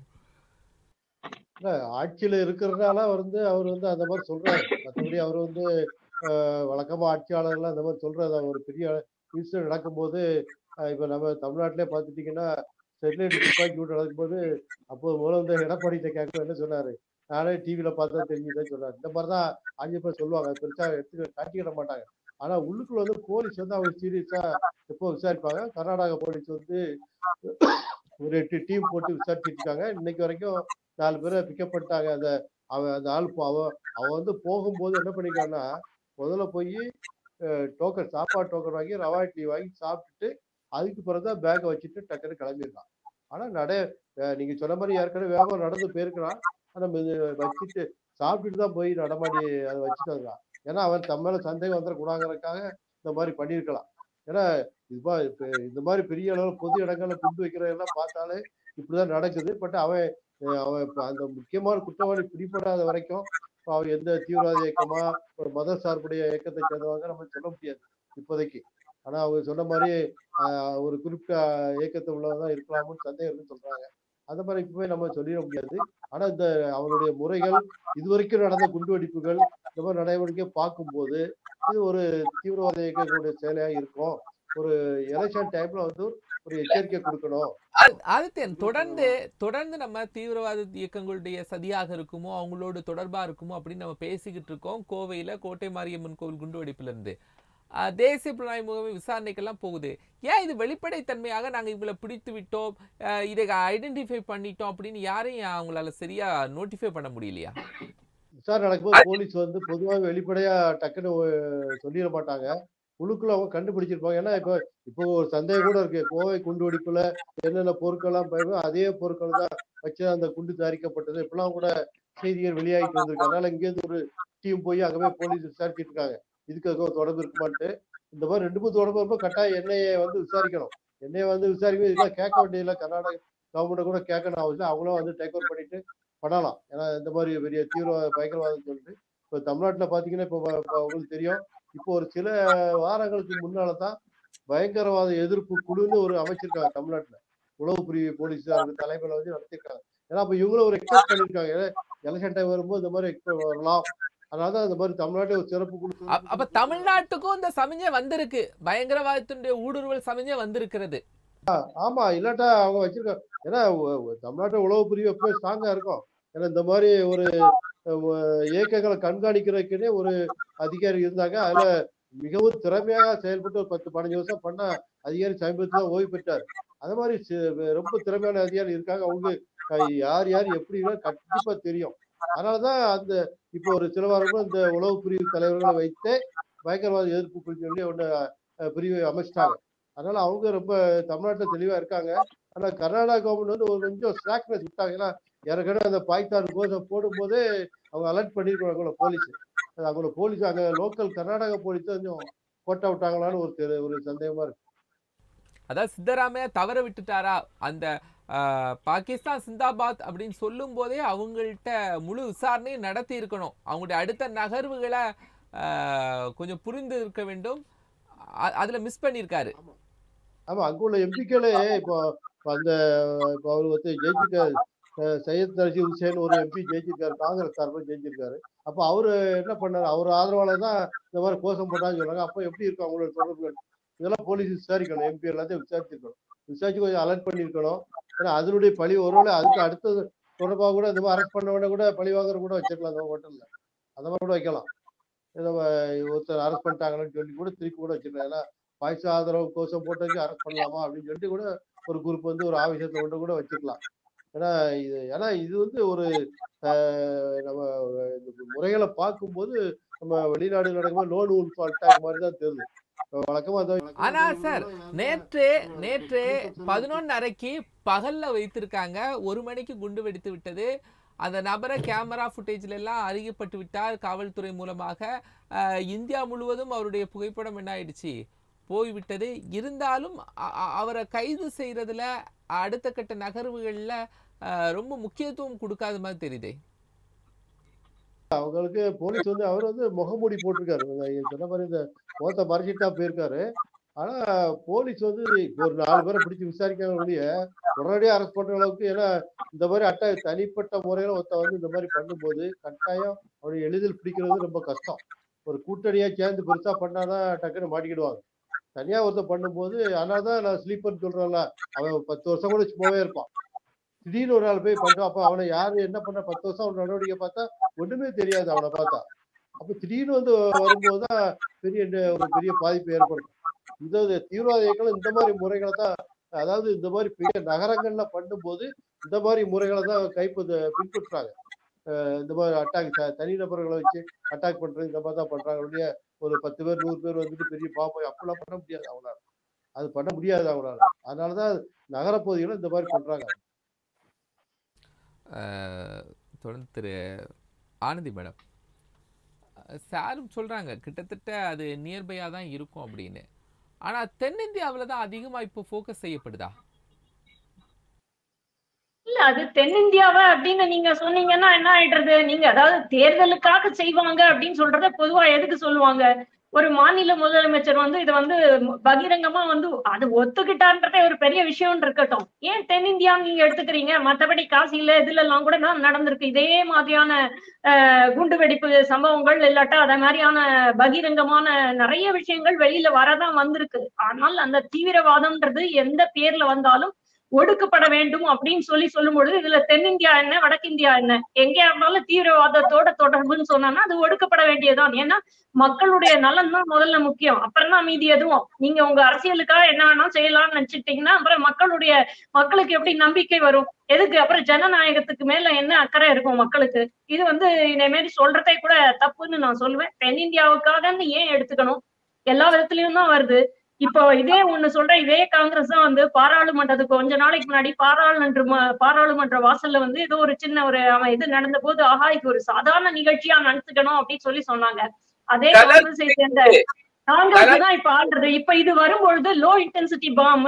ஆட்சியில இருக்கிறதுனால வந்து அவர் வந்து அந்த மாதிரி சொல்றாரு. மற்றபடி அவர் வந்து வழக்கமா ஆட்சியாளர்லாம் அந்த மாதிரி சொல்றது. ஒரு பெரிய இன்சிடென்ட் நடக்கும்போது இப்ப நம்ம தமிழ்நாட்டிலே பார்த்துட்டீங்கன்னா ஸ்டெர்லைட் துப்பாக்கி விட்டு நடக்கும்போது அப்போது முதல்வர் எடப்பாடிகிட்ட கேட்க என்ன சொன்னாரு, நானே டிவியில பார்த்தா தெரிஞ்சுதான் சொன்னாரு. இந்த மாதிரிதான் ஆஞ்சு பேர் சொல்லுவாங்க, பெருசா எடுத்து காட்டிக்கிட மாட்டாங்க. ஆனா உள்ளுக்குள்ள வந்து போலீஸ் வந்து அவங்க சீரியஸா எப்போ விசாரிப்பாங்க. கர்நாடகா போலீஸ் வந்து ஒரு 8 டீம் போட்டு விசாரிச்சுட்டு இருக்காங்க. இன்னைக்கு வரைக்கும் 4 பேரை பிக்கப் பண்ணிட்டாங்க. அந்த ஆள் அவன் வந்து போகும்போது என்ன பண்ணிருக்கான்னா, முதல்ல போய் டோக்கன், சாப்பாடு டோக்கன் வாங்கி ரவா இட்லி வாங்கி சாப்பிட்டுட்டு அதுக்கு பிறகுதான் பேக்கை வச்சுட்டு டக்குன்னு கிளம்பிருக்கான். ஆனா நீங்க சொன்ன மாதிரி ஏற்கனவே வேகம் நடந்து போயிருக்கிறான். ஆனா வச்சுட்டு சாப்பிட்டுட்டு தான் போய் நடமாடி அதை வச்சுட்டு வந்தான். ஏன்னா அவன் தம்மேல சந்தேகம் வந்துடக்கூடாதுங்கிறதுக்காக இந்த மாதிரி பண்ணியிருக்கலாம். ஏன்னா இந்த மாதிரி பெரிய அளவில் பொது இடங்கள்ல குண்டு வைக்கிறதெல்லாம் பார்த்தாலே இப்படிதான் நடக்குது. பட் அவன் அந்த முக்கியமான குற்றவாளி பிடிபடாத வரைக்கும் அவன் எந்த தீவிரவாத இயக்கமா ஒரு மத சார்புடைய இயக்கத்தை சேர்ந்தவங்க நம்ம சொல்ல முடியாது இப்போதைக்கு. ஆனா அவங்க சொன்ன மாதிரி ஒரு குறிப்பிட்ட இயக்கத்தை உள்ளவதான் இருக்கலாம்னு சந்தேகம் சொல்றாங்க. அந்த மாதிரி இப்பவே நம்ம சொல்லிட முடியாது. ஆனா இந்த அவனுடைய முறைகள், இதுவரைக்கும் நடந்த குண்டுவெடிப்புகள், இந்த மாதிரி நடவடிக்கை பார்க்கும்போது இது ஒரு தீவிரவாத இயக்கங்களுடைய செயலையா இருக்கும். ஒரு எலெக்ஷன் டைம்ல வந்து ஒரு எச்சரிக்கை கொடுக்கணும். ஆதித்யன், தொடர்ந்து நம்ம தீவிரவாத இயக்கங்களுடைய சதியாக இருக்குமோ, அவங்களோட தொடர்பா இருக்குமோ அப்படின்னு நம்ம பேசிக்கிட்டு இருக்கோம். கோவையில கோட்டை மாரியம்மன் கோவில் குண்டுவெடிப்புல இருந்து தேசிய புலனாய்வு முகமை விசாரணைக்கெல்லாம் போகுது. ஏன் இது வெளிப்படைத்தன்மையாக நாங்க இவங்களை பிடித்து விட்டோம், இதை ஐடென்டிஃபை பண்ணிட்டோம் அப்படின்னு யாரையும் அவங்களால சரியா நோட்டிஃபை பண்ண முடியலையா? விசாரணை நடக்கும்போது போலீஸ் வந்து பொதுவாக வெளிப்படையா டக்குன்னு சொல்லிட மாட்டாங்க. குழுக்குள்ள அவங்க கண்டுபிடிச்சிருப்பாங்க. ஏன்னா இப்போ ஒரு சந்தேகம் கூட இருக்கு. கோவை குண்டு வெடிப்புல என்னென்ன பொருட்கள்லாம் பயன்படும், அதே பொருட்கள் தான் வச்சு அந்த குண்டு தயாரிக்கப்பட்டது இப்பெல்லாம் கூட செய்திகள் வெளியாகிட்டு வந்திருக்கு. அதனால இங்கேருந்து ஒரு டீம் போய் அங்கே போய் போலீஸ் விசாரிச்சுட்டு இருக்காங்க. இதுக்கு தொடர்பு இருக்குமான்ட்டு. இந்த மாதிரி 2 3 தொடர்பு இருப்போம். கட்டாயம் என்ஐஏ வந்து விசாரிக்கணும். என்ஐஏ வந்து விசாரிக்கணும். இதெல்லாம் கேட்க வேண்டியதில்லை. கர்நாடக கவர்மெண்ட் கூட கேட்கணும் அவசியம். அவங்களும் வந்து டேக் ஓவர் பண்ணிட்டு பண்ணலாம். ஏன்னா இந்த மாதிரி பெரிய தீவிரவாத பயங்கரவாதம் சொல்லிட்டு இப்போ தமிழ்நாட்டில் பார்த்தீங்கன்னா இப்போ உங்களுக்கு தெரியும், இப்போ ஒரு சில வாரங்களுக்கு முன்னாலதான் பயங்கரவாத எதிர்ப்பு குழுன்னு ஒரு அமைச்சிருக்காங்க தமிழ்நாட்டுல. உளவு பிரிவு போலீஸாருக்கு தலைமையில வந்து நடத்திருக்காங்க. ஏன்னா அப்ப இவங்களும் ஒரு எக்ஸ்பெக்ட் பண்ணிருக்காங்க, எலெக்ஷன் டைம் வரும்போது இந்த மாதிரி வரலாம், அதனாலதான் இந்த மாதிரி தமிழ்நாட்டில் ஒரு சிறப்பு குழு. அப்ப தமிழ்நாட்டுக்கும் இந்த சமிஞ்சை வந்திருக்கு, பயங்கரவாதத்தினுடைய ஊடுருவல் சமிஞ்சை வந்திருக்கிறது. ஆமா, இல்லாட்டா அவங்க வச்சிருக்காங்க. ஏன்னா தமிழ்நாட்டு உளவு பிரிவு எப்பவுமே ஸ்ட்ராங்கா இருக்கும். ஏன்னா இந்த மாதிரி ஒரு இயக்கங்களை கண்காணிக்கிறதுக்குன்னே ஒரு அதிகாரி இருந்தாங்க. அதுல மிகவும் திறமையாக செயல்பட்டு ஒரு 10-15 வருஷம் பண்ண அதிகாரி சமீபத்துல தான் ஓய்வு பெற்றார். அது மாதிரி ரொம்ப திறமையான அதிகாரி இருக்காங்க. அவங்க யார் யார் எப்படி கண்டிப்பா தெரியும். அதனாலதான் அந்த இப்போ ஒரு சில வாரங்களும் இந்த உளவு பிரிவு தலைவர்களை வைத்து பயங்கரவாத எதிர்ப்பு குழு சொல்லி ஒன்று பிரிவை அமைச்சிட்டாங்க. அதனால அவங்க ரொம்ப தமிழ்நாட்டில் தெளிவா இருக்காங்க. ஆனா கர்நாடகா கவர்மெண்ட் வந்து ஒரு கொஞ்சம் ஸ்லாக்னஸ் விட்டாங்க. ஏன்னா ஏற்கனவே அந்த பாய்தான் கோஷம் போடும்போது அவங்க அலர்ட் பண்ணிருக்காங்க போலீஸ். அவங்கள போலீஸ் அங்க லோக்கல் கர்நாடகா போலீஸ் கொஞ்சம் போட்டா விட்டாங்களான்னு ஒரு சந்தேகமா இருக்கு. அதாவது சித்தராமையா தவற விட்டுட்டாரா? அந்த பாகிஸ்தான் சிந்தாபாத் அப்படின்னு சொல்லும் போதே அவங்கள்ட்ட முழு விசாரணையும் நடத்தி இருக்கணும். அவங்களுடைய அடுத்த நகர்வுகளை கொஞ்சம் புரிந்து இருக்க வேண்டும். அதுல மிஸ் பண்ணிருக்காரு. ஆமா, அங்க உள்ள எம்பிக்களே இப்போ அந்த இப்போ அவர் வந்து ஜெயிச்சிருக்காரு, சையத் நசீர் ஹுசேன் ஒரு எம்பி ஜெயிச்சிருக்காரு, காங்கிரஸ் சார்பில் ஜெயிச்சிருக்காரு. அப்போ அவரு என்ன பண்ணாரு, அவர் ஆதரவாளர் தான் இந்த மாதிரி கோஷம் போட்டான்னு சொல்றாங்க. அப்போ எப்படி இருக்கும் அவங்களோட தொடர்புகள்? இதெல்லாம் போலீஸ் விசாரிக்கணும், எம்பி எல்லாத்தையும் விசாரிச்சிருக்கணும், விசாரிச்சு கொஞ்சம் அலர்ட் பண்ணிருக்கணும். ஏன்னா அதனுடைய பழி ஒருவேளை அதுக்கு அடுத்தது தொடர்பாக கூட இந்த மாதிரி அரெஸ்ட் பண்ண கூட பழி வாங்குற கூட வச்சிருக்கலாம். அந்த ஹோட்டல்ல அந்த மாதிரி கூட வைக்கலாம். ஏதோ ஒருத்தர் அரெஸ்ட் பண்ணிட்டாங்கன்னு சொல்லி கூட திருப்பி கூட வச்சிருக்கலாம். ஏன்னா பாய்ஸ் ஆதரவு கோஷம் போட்டதுக்கு அரெஸ்ட் பண்ணலாமா அப்படின்னு சொல்லிட்டு கூட ஒரு குரூப் வந்து ஒரு ஆவேசத்தை கொண்டு கூட வச்சுக்கலாம். ஏன்னா இது வந்து ஒரு நம்ம முறைகளை பார்க்கும்போது நம்ம வெளிநாடு நடக்கும்போது லோன் உல்ஃப் அட்டாக் மாதிரி தான் தெரியுது வழக்கமா. ஆனா சார் நேற்று 11:30க்கு பகல்ல வைத்திருக்காங்க, 1 மணிக்கு குண்டு வெடித்து விட்டது. அந்த நபரை கேமரா ஃபுட்டேஜ்ல எல்லாம் அறியப்பட்டு விட்டார் காவல்துறை மூலமாக. இந்தியா முழுவதும் அவருடைய புகைப்படம் என்ன ஆயிடுச்சு, போய்விட்டது. இருந்தாலும் அவரை கைது செய்யறதுல அடுத்த கட்ட நகர்வுகள்ல ரொம்ப முக்கியத்துவம் கொடுக்காத மாதிரி தெரியுது. அவங்களுக்கு போலீஸ் வந்து அவர் வந்து முகமூடி போட்டிருக்காரு, சொன்ன மாதிரி இந்த முகத்தை மறைச்சிட்டா போயிருக்காரு. ஆனா போலீஸ் வந்து ஒரு 4 பேரை பிடிச்சி விசாரிக்காம உடனடியாக அரெஸ்ட் பண்ற அளவுக்கு. ஏன்னா இந்த மாதிரி தனிப்பட்ட முறையில ஒருத்த வந்து இந்த மாதிரி பண்ணும்போது கட்டாயம் அவனை எளிதில் பிடிக்கிறது ரொம்ப கஷ்டம். ஒரு கூட்டணியா சேர்ந்து பெருசா பண்ணாதான் டக்குன்னு மாட்டிக்கிடுவாங்க. தனியா ஒருத்தர் பண்ணும்போது, அதனாலதான் நான் ஸ்லீப்பர்னு சொல்றேன்ல, அவன் 10 வருஷம் கூட சும்மாவே இருப்பான். திடீர்னு ஒரு நாள் போய் பண்றான். அப்ப அவனை யாரு என்ன பண்ண 10 வருஷம் அவன் நடவடிக்கை பார்த்தா ஒண்ணுமே தெரியாது அவனை பார்த்தா. அப்ப திடீர்னு வந்து வரும்போதுதான் ஒரு பெரிய பாதிப்பு ஏற்படும். இது தீவிரவாத இயக்கம் இந்த மாதிரி முறைகளை தான், அதாவது இந்த மாதிரி பெரிய நகரங்கள்ல பண்ணும்போது இந்த மாதிரி முறைகளை தான் பின்பற்றுறாங்க. இந்த மாதிரி அட்டாக் தனிநபர்களை வச்சு அட்டாக் பண்றது இந்த மாதிரி தான் பண்றாங்க. ஒரு 10 பேர் 100 பேர் வந்துட்டு பெரிய பாம்பு அப்படிலாம் பண்ண முடியாது அவங்களால. அது பண்ண முடியாது அவங்களால. அதனாலதான் நகரப்பகுதிகளை இந்த மாதிரி பண்றாங்க. தொடர்ந்து திரு ஆனந்தி மேடம், சாரும் சொல்றாங்க கிட்டத்தட்ட அது நியர்பையா தான் இருக்கும் அப்படின்னு. ஆனா தென்னிந்தியாவில தான் அதிகமா இப்போ ஃபோக்கஸ் செய்யப்படுதா? இல்ல, அது தென்னிந்தியாவை அப்படின்னு நீங்க சொன்னீங்கன்னா என்ன ஆயிடுறது? நீங்க அதாவது தேர்தலுக்காக செய்வாங்க அப்படின்னு சொல்றத பொதுவா எதுக்கு சொல்லுவாங்க? ஒரு மாநில முதலமைச்சர் வந்து இதை வந்து பகிரங்கமா வந்து அது ஒத்துக்கிட்டான்றதே ஒரு பெரிய விஷயம் இருக்கட்டும். ஏன் தென்னிந்தியா நீங்க எடுத்துக்கிறீங்க? மற்றபடி காசியில இதுல எல்லாம் கூட தான் நடந்திருக்கு இதே மாதிரியான குண்டுவெடிப்பு சம்பவங்கள், இல்லாட்டா அதே மாதிரியான பகிரங்கமான நிறைய விஷயங்கள் வெளியில வரதான் வந்திருக்கு. ஆனால் அந்த தீவிரவாதம்ன்றது எந்த பேர்ல வந்தாலும் ஒடுக்கப்பட வேண்டும் அப்படின்னு சொல்லும் பொழுது இதுல தென்னிந்தியா என்ன வடக்கிந்தியா என்ன, எங்கேயா இருந்தாலும் தீவிரவாதத்தோட தொடர்புன்னு சொன்னா அது ஒடுக்கப்பட வேண்டியதுதான். ஏன்னா மக்களுடைய நலன் தான் முதல்ல முக்கியம், அப்புறம் தான் மீதி எதுவும். நீங்க உங்க அரசியலுக்காக என்ன வேணா செய்யலாம்னு நினைச்சிட்டீங்கன்னா அப்புறம் மக்களுக்கு எப்படி நம்பிக்கை வரும்? எதுக்கு அப்புறம் ஜனநாயகத்துக்கு மேல என்ன அக்கறை இருக்கும் மக்களுக்கு? இது வந்து இதே மாதிரி சொல்றதே கூட தப்புன்னு நான் சொல்லுவேன். தென்னிந்தியாவுக்காகன்னு ஏன் எடுத்துக்கணும்? எல்லா விதத்திலயும் தான் வருது. இப்போ இதே ஒண்ணு சொல்றேன், இதே காங்கிரஸ் தான் வந்து பாராளுமன்றத்துக்கு கொஞ்ச நாளைக்கு முன்னாடி பாராளுமன்ற வாசல்ல வந்து ஏதோ ஒரு சின்ன ஒரு இது நடந்த போது, ஆஹா இது ஒரு சாதாரண நிகழ்ச்சியா நடத்துக்கணும் அப்படின்னு சொன்னாங்க. அதே காங்கிரஸை சேர்ந்த காங்கிரஸ் தான் இப்ப ஆள்றது. இப்ப இது வரும்பொழுது லோ இன்டென்சிட்டி பாம்பு,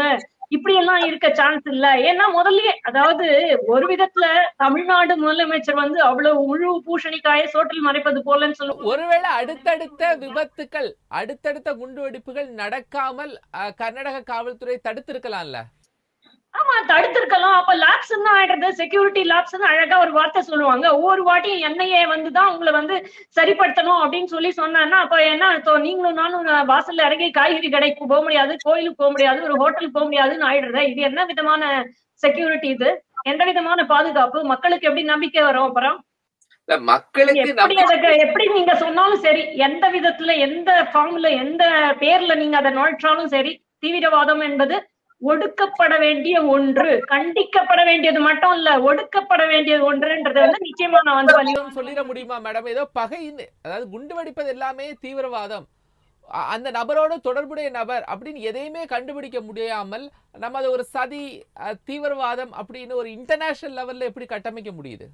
இப்படி எல்லாம் இருக்க சான்ஸ் இல்ல. ஏன்னா முதல்லயே அதாவது ஒரு விதத்துல தமிழ்நாடு முதலமைச்சர் வந்து அவ்வளவு முழு பூஷணிக்காயை சோற்றில் மறைப்பது போலன்னு சொல்லுவாங்க. ஒருவேளை அடுத்தடுத்த விபத்துக்கள், அடுத்தடுத்த குண்டுவெடிப்புகள் நடக்காமல் கர்நாடக காவல்துறை தடுத்திருக்கலாம்ல? ஆமா, தடுத்திருக்கலாம். அப்ப லேப்ஸ் தான் ஆயிடுறது, செக்யூரிட்டி லேப்ஸ் அழகா ஒரு வார்த்தை சொல்லுவாங்க. ஒவ்வொரு வாட்டியும் என்னையே வந்துதான் உங்களை வந்து சரிப்படுத்தணும் அப்படின்னு சொல்லி சொன்னா, அப்ப என்ன அர்த்தம்? நீங்களும் நானும் வாசல்ல இறங்கி காய்கறி கடைக்கு போக முடியாது, கோயிலுக்கு போக முடியாது, ஒரு ஹோட்டலுக்கு போக முடியாதுன்னு ஆயிடுறது. இது என்ன விதமான செக்யூரிட்டி? இது எந்த விதமான பாதுகாப்பு? மக்களுக்கு எப்படி நம்பிக்கை வரும்? அப்புறம் மக்களுக்கு எப்படி நீங்க சொன்னாலும் சரி, எந்த விதத்துல, எந்த ஃபார்ம்ல, எந்த பேர்ல நீங்க அதை நுழைச்சாலும் சரி, தீவிரவாதம் என்பது ஒடுக்கப்பட வேண்டிய ஒன்று, கண்டிக்கப்பட வேண்டியது மட்டும் இல்ல, ஒடுக்கப்பட வேண்டியது ஒன்றுன்றது வந்து நிச்சயமா நான் வந்து சொல்லிட முடியுமா மேடம்? ஏதோ பகைன்னு, அதாவது குண்டு வெடிப்பது எல்லாமே தீவிரவாதம், அந்த நபரோட தொடர்புடைய நபர் அப்படின்னு எதையுமே கண்டுபிடிக்க முடியாமல் நம்ம அதை ஒரு சதி, தீவிரவாதம் அப்படின்னு ஒரு இன்டர்நேஷனல் லெவல்ல எப்படி கட்டமைக்க முடியுது?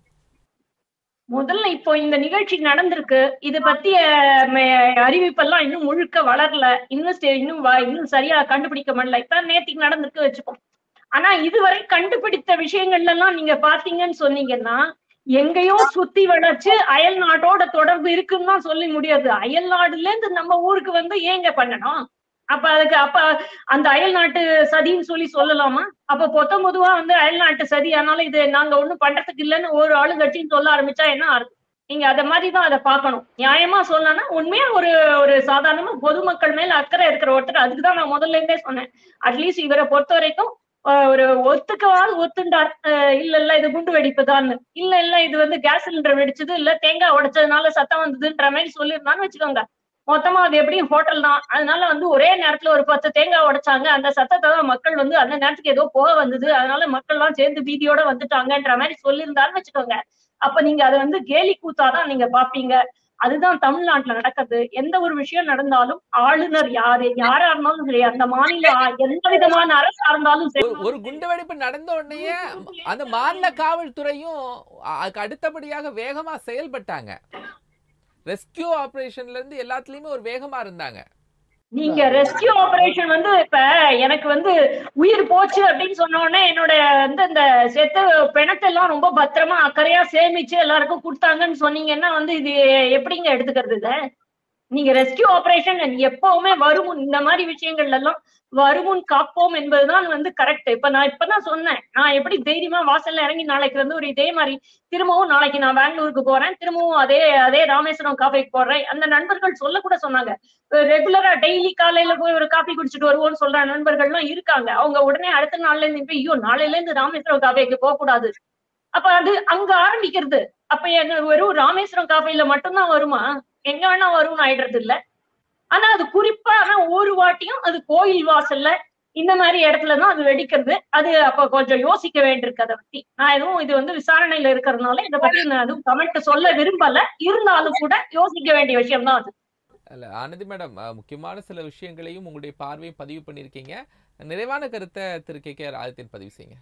முதல்ல இப்போ இந்த நிகழ்ச்சி நடந்திருக்கு, இது பத்திய அறிவிப்பெல்லாம் இன்னும் முழுக்க வளரல, இன்னும் சரியா கண்டுபிடிக்க முடியல. இப்ப நேத்திக்கு நடந்திருக்கு வச்சுப்போம். ஆனா இதுவரை கண்டுபிடித்த விஷயங்கள்ல எல்லாம் நீங்க பாத்தீங்கன்னு சொன்னீங்கன்னா, எங்கேயோ சுத்தி வளைச்சு அயல் நாட்டோட தொடர்பு இருக்குன்னு தான் சொல்ல முடியாது. அயல் நாடுல இருந்து நம்ம ஊருக்கு வந்து ஏங்க பண்ணணும்? அப்ப அந்த அயல் நாட்டு சதின்னு சொல்லலாமா? அப்ப பொதுவா வந்து அயல் நாட்டு சதி, அதனால இது நாங்க ஒண்ணும் பண்றதுக்கு இல்லைன்னு ஒரு ஆளுங்கட்சின்னு சொல்ல ஆரம்பிச்சா என்ன அர்த்தம்? நீங்க அத மாதிரிதான் அதை பார்க்கணும். நியாயமா சொல்லணும்னா உண்மையா ஒரு சாதாரணமா பொதுமக்கள் மேல அக்கறை இருக்கிற ஒருத்தர், அதுக்குதான் நான் முதல்ல இருந்தே சொன்னேன். அட்லீஸ்ட் இவரை பொறுத்த வரைக்கும் ஒரு ஒத்துண்டார். இல்ல இது குண்டு வெடிப்பு தான், இல்ல இது வந்து கேஸ் சிலிண்டர் வெடிச்சது, இல்ல தேங்காய் உடைச்சதுனால சத்தம் வந்ததுன்ற மாதிரி சொல்லிருந்தான்னு வச்சுக்கோங்க. மொத்தமா அது எப்படியும் ஹோட்டல் தான், அதனால வந்து ஒரே நேரத்துல ஒரு 10 தேங்காய் உடைச்சாங்க, அந்த சத்தத்தை தான் மக்கள் வந்து அந்த நேரத்துக்கு ஏதோ போக வந்தது, அதனால மக்கள் எல்லாம் சேர்ந்து பீதியோட வந்துட்டாங்கன்ற மாதிரி சொல்லியிருந்தாருன்னு வச்சுக்கோங்க. அப்ப நீங்க அதை வந்து கேலி கூத்தாதான் நீங்க பாப்பீங்க. அதுதான் தமிழ்நாட்டுல நடக்குது. எந்த ஒரு விஷயம் நடந்தாலும் ஆளுநர் யாரா இருந்தாலும் சரி, அந்த மாநில எந்த விதமான அரசா இருந்தாலும் சரி, ஒரு குண்டுவெடிப்பு நடந்த உடனே அந்த மாநில காவல்துறையும் அதுக்கு அடுத்தபடியாக வேகமா செயல்பட்டாங்க. ரெஸ்கியூ ஆபரேஷன்ல இருந்து எல்லாத்துலயுமே ஒரு வேகமா இருந்தாங்க. நீங்க ரெஸ்கியூ ஆபரேஷன் வந்து இப்ப எனக்கு வந்து உயிர் போச்சு அப்படின்னு சொன்ன உடனே என்னோட வந்து இந்த செத்த பிணத்தை எல்லாம் ரொம்ப பத்திரமா அக்கறையா சேமிச்சு எல்லாருக்கும் கொடுத்தாங்கன்னு சொன்னீங்கன்னா வந்து இது எப்படிங்க எடுத்துக்கிறது? இத நீங்க ரெஸ்கியூ ஆபரேஷன் எப்பவுமே வருமுன் இந்த மாதிரி விஷயங்கள்ல எல்லாம் வருமுன் காப்போம் என்பதுதான் வந்து கரெக்ட். நான் இப்பதான் சொன்னேன், நான் எப்படி தைரியமா வாசல்ல இறங்கி நாளைக்கு வந்து ஒரு இதே மாதிரி திரும்பவும் நாளைக்கு நான் பெங்களூருக்கு போறேன், திரும்பவும் அதே ராமேஸ்வரம் காஃபிக்கு போடுறேன். அந்த நண்பர்கள் சொல்ல கூட சொன்னாங்க, ரெகுலரா டெய்லி காலையில போய் ஒரு காஃபி குடிச்சிட்டு வருவோம்னு சொல்ற நண்பர்கள்லாம் இருக்காங்க. அவங்க உடனே அடுத்த நாள்ல இருந்து போய் ஐயோ நாளையில இருந்து ராமேஸ்வரம் காஃபிக்கு போக கூடாது. அப்ப அது அங்க ஆரம்பிக்கிறது. அப்ப என்ன வெறும் ராமேஸ்வரம் காஃபில மட்டும்தான் வருமா? எங்க வேணா வரும்னு ஆயிடுறது இல்ல. ஆனா அது குறிப்பா ஒரு வாட்டியும் அது கோயில் வாசல்ல இந்த மாதிரி இடத்துலதான் அது வெடிக்கிறது. அது அப்ப கொஞ்சம் யோசிக்க வேண்டியிருக்கு. அதை பத்தி நான் எதுவும் இது வந்து விசாரணையில இருக்கிறதுனால இதை பத்தி நான் எதுவும் கமெண்ட் சொல்ல விரும்பல. இருந்தாலும் கூட யோசிக்க வேண்டிய விஷயம் தான் அது. இல்ல ஆனந்தி மேடம், முக்கியமான சில விஷயங்களையும் உங்களுடைய பார்வையை பதிவு பண்ணிருக்கீங்க. நிறைவான கருத்தை திரு KK ஆதித்யன் பதிவு செய்யுங்க.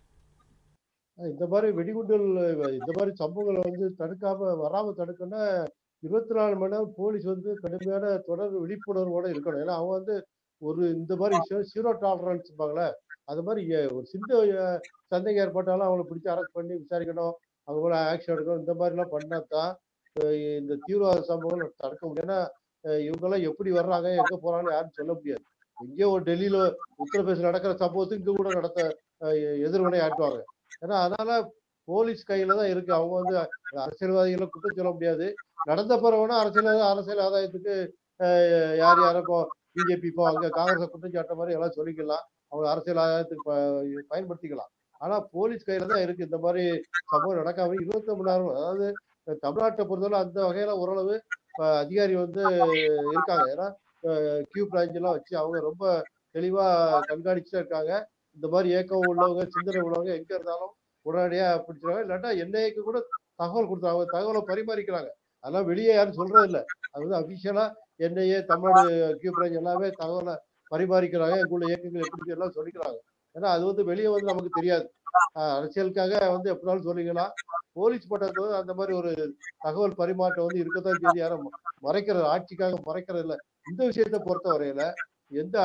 இந்த மாதிரி வெடிகுண்டுகள், இந்த மாதிரி சம்பவங்களை வந்து வராம தடுக்கணும்னா 24 மணி நேரம் போலீஸ் வந்து கடுமையான தொடர் விழிப்புணர்வோட இருக்கணும். ஏன்னா அவங்க வந்து இந்த மாதிரி விஷயம் ஜீரோ டாலரன்ஸ் இருப்பாங்களே, அது மாதிரி ஒரு சின்ன சந்தேகம் ஏற்பட்டாலும் அவங்களை பிடிச்சி அரெஸ்ட் பண்ணி விசாரிக்கணும், அவங்கள ஆக்ஷன் எடுக்கணும். இந்த மாதிரிலாம் பண்ணாதான் இந்த தீவிரவாத சம்பவங்கள் தடுக்க முடியும். ஏன்னா இவங்கெல்லாம் எப்படி வர்றாங்க, எங்க போறாங்கன்னு யாரும் சொல்ல முடியாது. எங்கேயோ ஒரு டெல்லியில உத்தரப்பிரதேச நடக்கிற சம்பவத்துக்கு இங்க கூட எதிர்வினை ஆட்டுவாங்க. ஏன்னா அதனால போலீஸ் கையில தான் இருக்கு. அவங்க வந்து அரசியல்வாதிகளை குற்றம் சொல்ல முடியாது. நடந்த பிறகுனா அரசியல் ஆதாயத்துக்கு யார் யாரோ பிஜேபி இப்போ அங்க காங்கிரஸ் குற்றம் சாட்ட மாதிரி எல்லாம் சொல்லிக்கலாம், அவங்க அரசியல் ஆதாயத்துக்கு பயன்படுத்திக்கலாம். ஆனா போலீஸ் கையில தான் இருக்கு. இந்த மாதிரி சம்பவம் நடக்காம 24 மணி நேரம், அதாவது தமிழ்நாட்டை பொறுத்தவரை அந்த வகையில ஓரளவு அதிகாரி வந்து இருக்காங்க. ஏன்னா கியூ பிரான்ச் எல்லாம் வச்சு அவங்க ரொம்ப தெளிவா கண்காணிச்சுதான் இருக்காங்க. இந்த மாதிரி ஏக்கம் உள்ளவங்க, சிந்தனை உள்ளவங்க எங்க இருந்தாலும் உடனடியா பிடிச்சிருவாங்க. இல்லாட்டா என்ஐஏக்கு கூட தகவல் கொடுத்தாங்க, தகவலை பரிமாறிக்கிறாங்க. அதெல்லாம் வெளியே யாரும் சொல்றது இல்லை. அது வந்து அபிஷியலா என்ஐஏ, தமிழ்நாடு கியூ பிரான்ச் எல்லாமே தகவலை பரிமாறிக்கிறாங்க. எங்களுடைய இயக்கங்கள் எப்படி எல்லாம் சொல்லிக்கிறாங்க. ஏன்னா அது வந்து வெளியே வந்து நமக்கு தெரியாது. அரசியலுக்காக வந்து எப்படினாலும் சொல்லிக்கலாம். போலீஸ் பட்டத்துல அந்த மாதிரி ஒரு தகவல் பரிமாற்றம் வந்து இருக்கத்தான் செய்து யாரும் மறைக்கிறது, ஆட்சிக்காக மறைக்கிறது இல்லை. இந்த விஷயத்தை பொறுத்த வரையில எந்த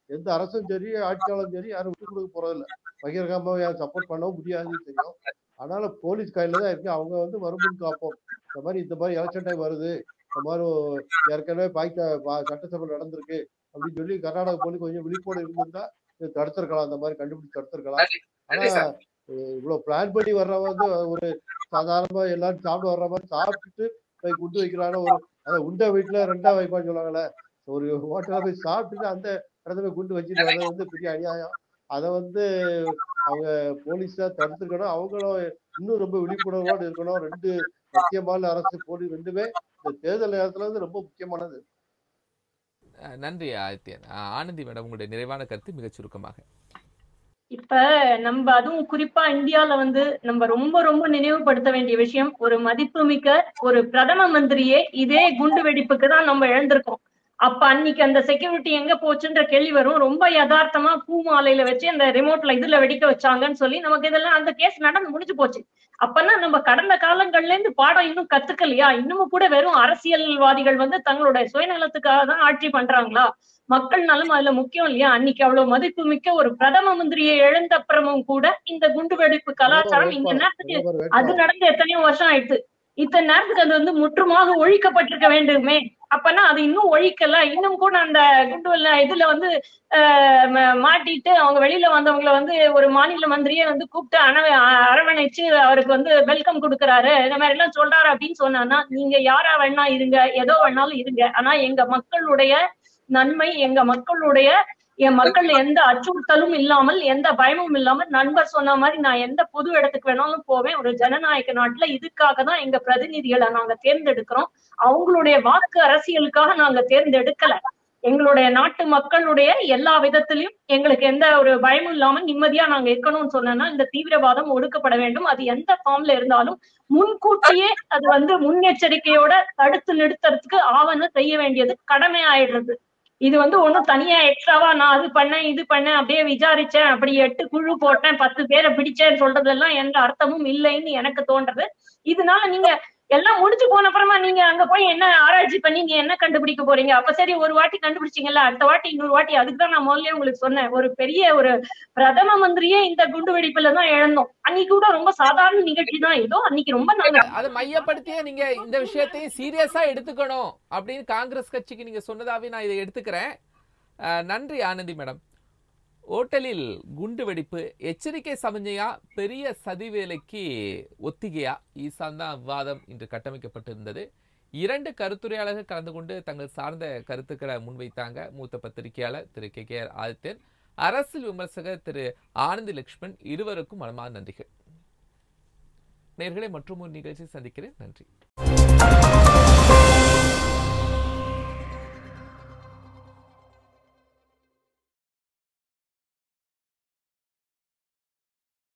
எந்த அரசும் சரி ஆட்சியாளரும் சரி யாரும் விட்டு கொடுக்க போறதில்லை. பகிரங்கமாக யாரும் சப்போர்ட் பண்ணவும் முடியாதுன்னு தெரியும். அதனால போலீஸ் கையில தான் இருக்கு. அவங்க வந்து வருமுன் காப்போம். இந்த மாதிரி எலெக்ஷன் டைம் வருது, இந்த மாதிரி ஏற்கனவே சட்டசபை நடந்திருக்கு அப்படின்னு சொல்லி கர்நாடக போலீஸ் கொஞ்சம் விழிப்போடு இருந்திருந்தா தடுத்திருக்கலாம், அந்த மாதிரி கண்டுபிடிச்சு தடுத்திருக்கலாம். ஆனா இவ்வளவு பிளான் பண்ணி வர்றவங்க வந்து ஒரு சாதாரணமா எல்லாரும் சாப்பிட வர்ற மாதிரி சாப்பிட்டுட்டு போய் குண்டு வைக்கிறான ஒரு அதை உண்ட வீட்டுல ரெண்டா வைப்பான்னு சொல்லுவாங்கல்ல, ஒரு ஹோட்டல போய் சாப்பிட்டுட்டு அந்த இடத்துல குண்டு வச்சுட்டு வர்றது வந்து பெரிய அநியாயம். அதை வந்து அவங்க போலீஸா தடுத்துக்கணும். அவங்களும் இன்னும் ரொம்ப விழிப்புணர்வோடு இருக்கணும். ரெண்டு முக்கியமான அரசு போலீஸ் ரெண்டுமே இந்த தேர்தல் நேரத்துல வந்து ரொம்ப முக்கியமானது. நன்றி ஆதித்யன். ஆனந்தி மேடம், உங்களுடைய நிறைவான கருத்து மிகச் சுருக்கமாக. இப்ப நம்ம அதுவும் குறிப்பா இந்தியால வந்து நம்ம ரொம்ப ரொம்ப நினைவுபடுத்த வேண்டிய விஷயம், ஒரு மதிப்புமிக்க ஒரு பிரதம மந்திரியே இதே குண்டு வெடிப்புக்கு தான் நம்ம இழந்திருக்கோம். அப்ப அன்னைக்கு அந்த செக்யூரிட்டி எங்க போச்சுன்ற கேள்வி வரும். ரொம்ப யதார்த்தமா பூ மாலையில வச்சு அந்த ரிமோட்ல இதுல வெடிக்க வச்சாங்கன்னு சொல்லி நமக்கு இதெல்லாம் அந்த கேஸ் நடந்து முடிஞ்சு போச்சு. அப்பன்னா நம்ம கடந்த காலங்கள்ல இருந்து பாடம் இன்னும் கத்துக்கலையா? இன்னமும் கூட வெறும் அரசியல்வாதிகள் வந்து தங்களுடைய சுயநலத்துக்காக தான் ஆட்சி பண்றாங்களா? மக்கள் நலம் அதுல முக்கியம் இல்லையா? அன்னைக்கு அவ்வளவு மதிப்பு மிக்க ஒரு பிரதம மந்திரியை இழந்த அப்புறமும் கூட இந்த குண்டு வெடிப்பு கலாச்சாரம் இந்த நேரத்துக்கு அது நடந்து எத்தனையோ வருஷம் ஆயிடுச்சு. இத்தனை நேரத்துக்கு அது வந்து முற்றுமாக ஒழிக்கப்பட்டிருக்க வேண்டுமே. அப்பனா அது இன்னும் ஒழிக்கல. இன்னும் கூட அந்த குண்டு இதுல வந்து மாட்டிட்டு அவங்க வெளியில வந்தவங்களை வந்து ஒரு மாநில மந்திரியே வந்து கூப்பிட்டு அரவணைச்சு அவருக்கு வந்து வெல்கம் கொடுக்குறாரு, இந்த மாதிரி எல்லாம் சொல்றாரு அப்படின்னு சொன்னான்னா, நீங்க யாரா வேணா இருங்க, ஏதோ வேணாலும் இருங்க, ஆனா எங்க மக்களுடைய நன்மை, என் மக்கள் எந்த அச்சுறுத்தலும் இல்லாமல் எந்த பயமும் இல்லாமல் நண்பர் சொன்ன மாதிரி நான் எந்த பொது இடத்துக்கு வேணாலும் போவேன். ஒரு ஜனநாயக நாட்டுல இதுக்காக தான் எங்க பிரதிநிதிகளை நாங்க தேர்ந்தெடுக்கிறோம். அவங்களுடைய வாக்கு அரசியலுக்காக நாங்க தேர்ந்தெடுக்கல. எங்களுடைய நாட்டு மக்களுடைய எல்லா விதத்திலையும் எங்களுக்கு எந்த ஒரு பயமும் இல்லாம நிம்மதியா நாங்க இருக்கணும்னு சொன்னா இந்த தீவிரவாதம் ஒடுக்கப்பட வேண்டும். அது எந்த ஃபார்ம்ல இருந்தாலும் முன்கூட்டியே அது வந்து முன்னெச்சரிக்கையோட தடுத்து நிறுத்துறதுக்கு ஆவணம் செய்ய வேண்டியது கடமை ஆயிடுறது. இது வந்து ஒண்ணும் தனியா எக்ஸ்ட்ராவா நான் அது பண்ணேன் இது பண்ணேன் அப்படியே விசாரிச்சேன் அப்படி 8 குழு போட்டேன் 10 பேரை பிடிச்சேன்னு சொல்றதெல்லாம் எந்த அர்த்தமும் இல்லைன்னு எனக்கு தோன்றது. இதனால நீங்க எல்லாம் முடிச்சு போன அப்புறமா நீங்க அங்க போய் என்ன ஆராய்ச்சி பண்ணி நீங்க என்ன கண்டுபிடிக்க போறீங்க? அப்ப சரி, ஒரு வாட்டி கண்டுபிடிச்சீங்கல்ல, அடுத்த வாட்டி இன்னொரு வாட்டி. அதுக்குதான் நான் முதல்ல உங்களுக்கு சொன்னேன், ஒரு பெரிய ஒரு பிரதம மந்திரியே இந்த குண்டு வெடிப்புல தான் இழந்தோம். அன்னைக்கு கூட ரொம்ப சாதாரண நிகழ்ச்சி தான். ஏதோ அன்னைக்கு ரொம்ப நாங்க அதை மையப்படுத்தியே நீங்க இந்த விஷயத்தையும் சீரியஸா எடுத்துக்கணும் அப்படின்னு காங்கிரஸ் கட்சிக்கு நீங்க சொன்னதாவே நான் இதை எடுத்துக்கிறேன். நன்றி ஆனந்தி மேடம். ஓட்டலில் குண்டு வெடிப்பு எச்சரிக்கை சமஞ்சையா, பெரிய சதி வேலைக்கு ஒத்திகையா? ஈசான் தான் விவாதம் இன்று கட்டமைக்கப்பட்டிருந்தது. 2 கருத்துரையாளர்கள் கலந்து கொண்டு தங்கள் சார்ந்த கருத்துக்களை முன்வைத்தாங்க. மூத்த பத்திரிகையாளர் திரு KKR ஆதித்யன், அரசியல் விமர்சகர் திரு ஆனந்தி லட்சுமணன். இருவருக்கும் மனமார்ந்த நன்றிகள். நேயர்களே, மற்றும் ஒரு நிகழ்ச்சி சந்திக்கிறேன். நன்றி.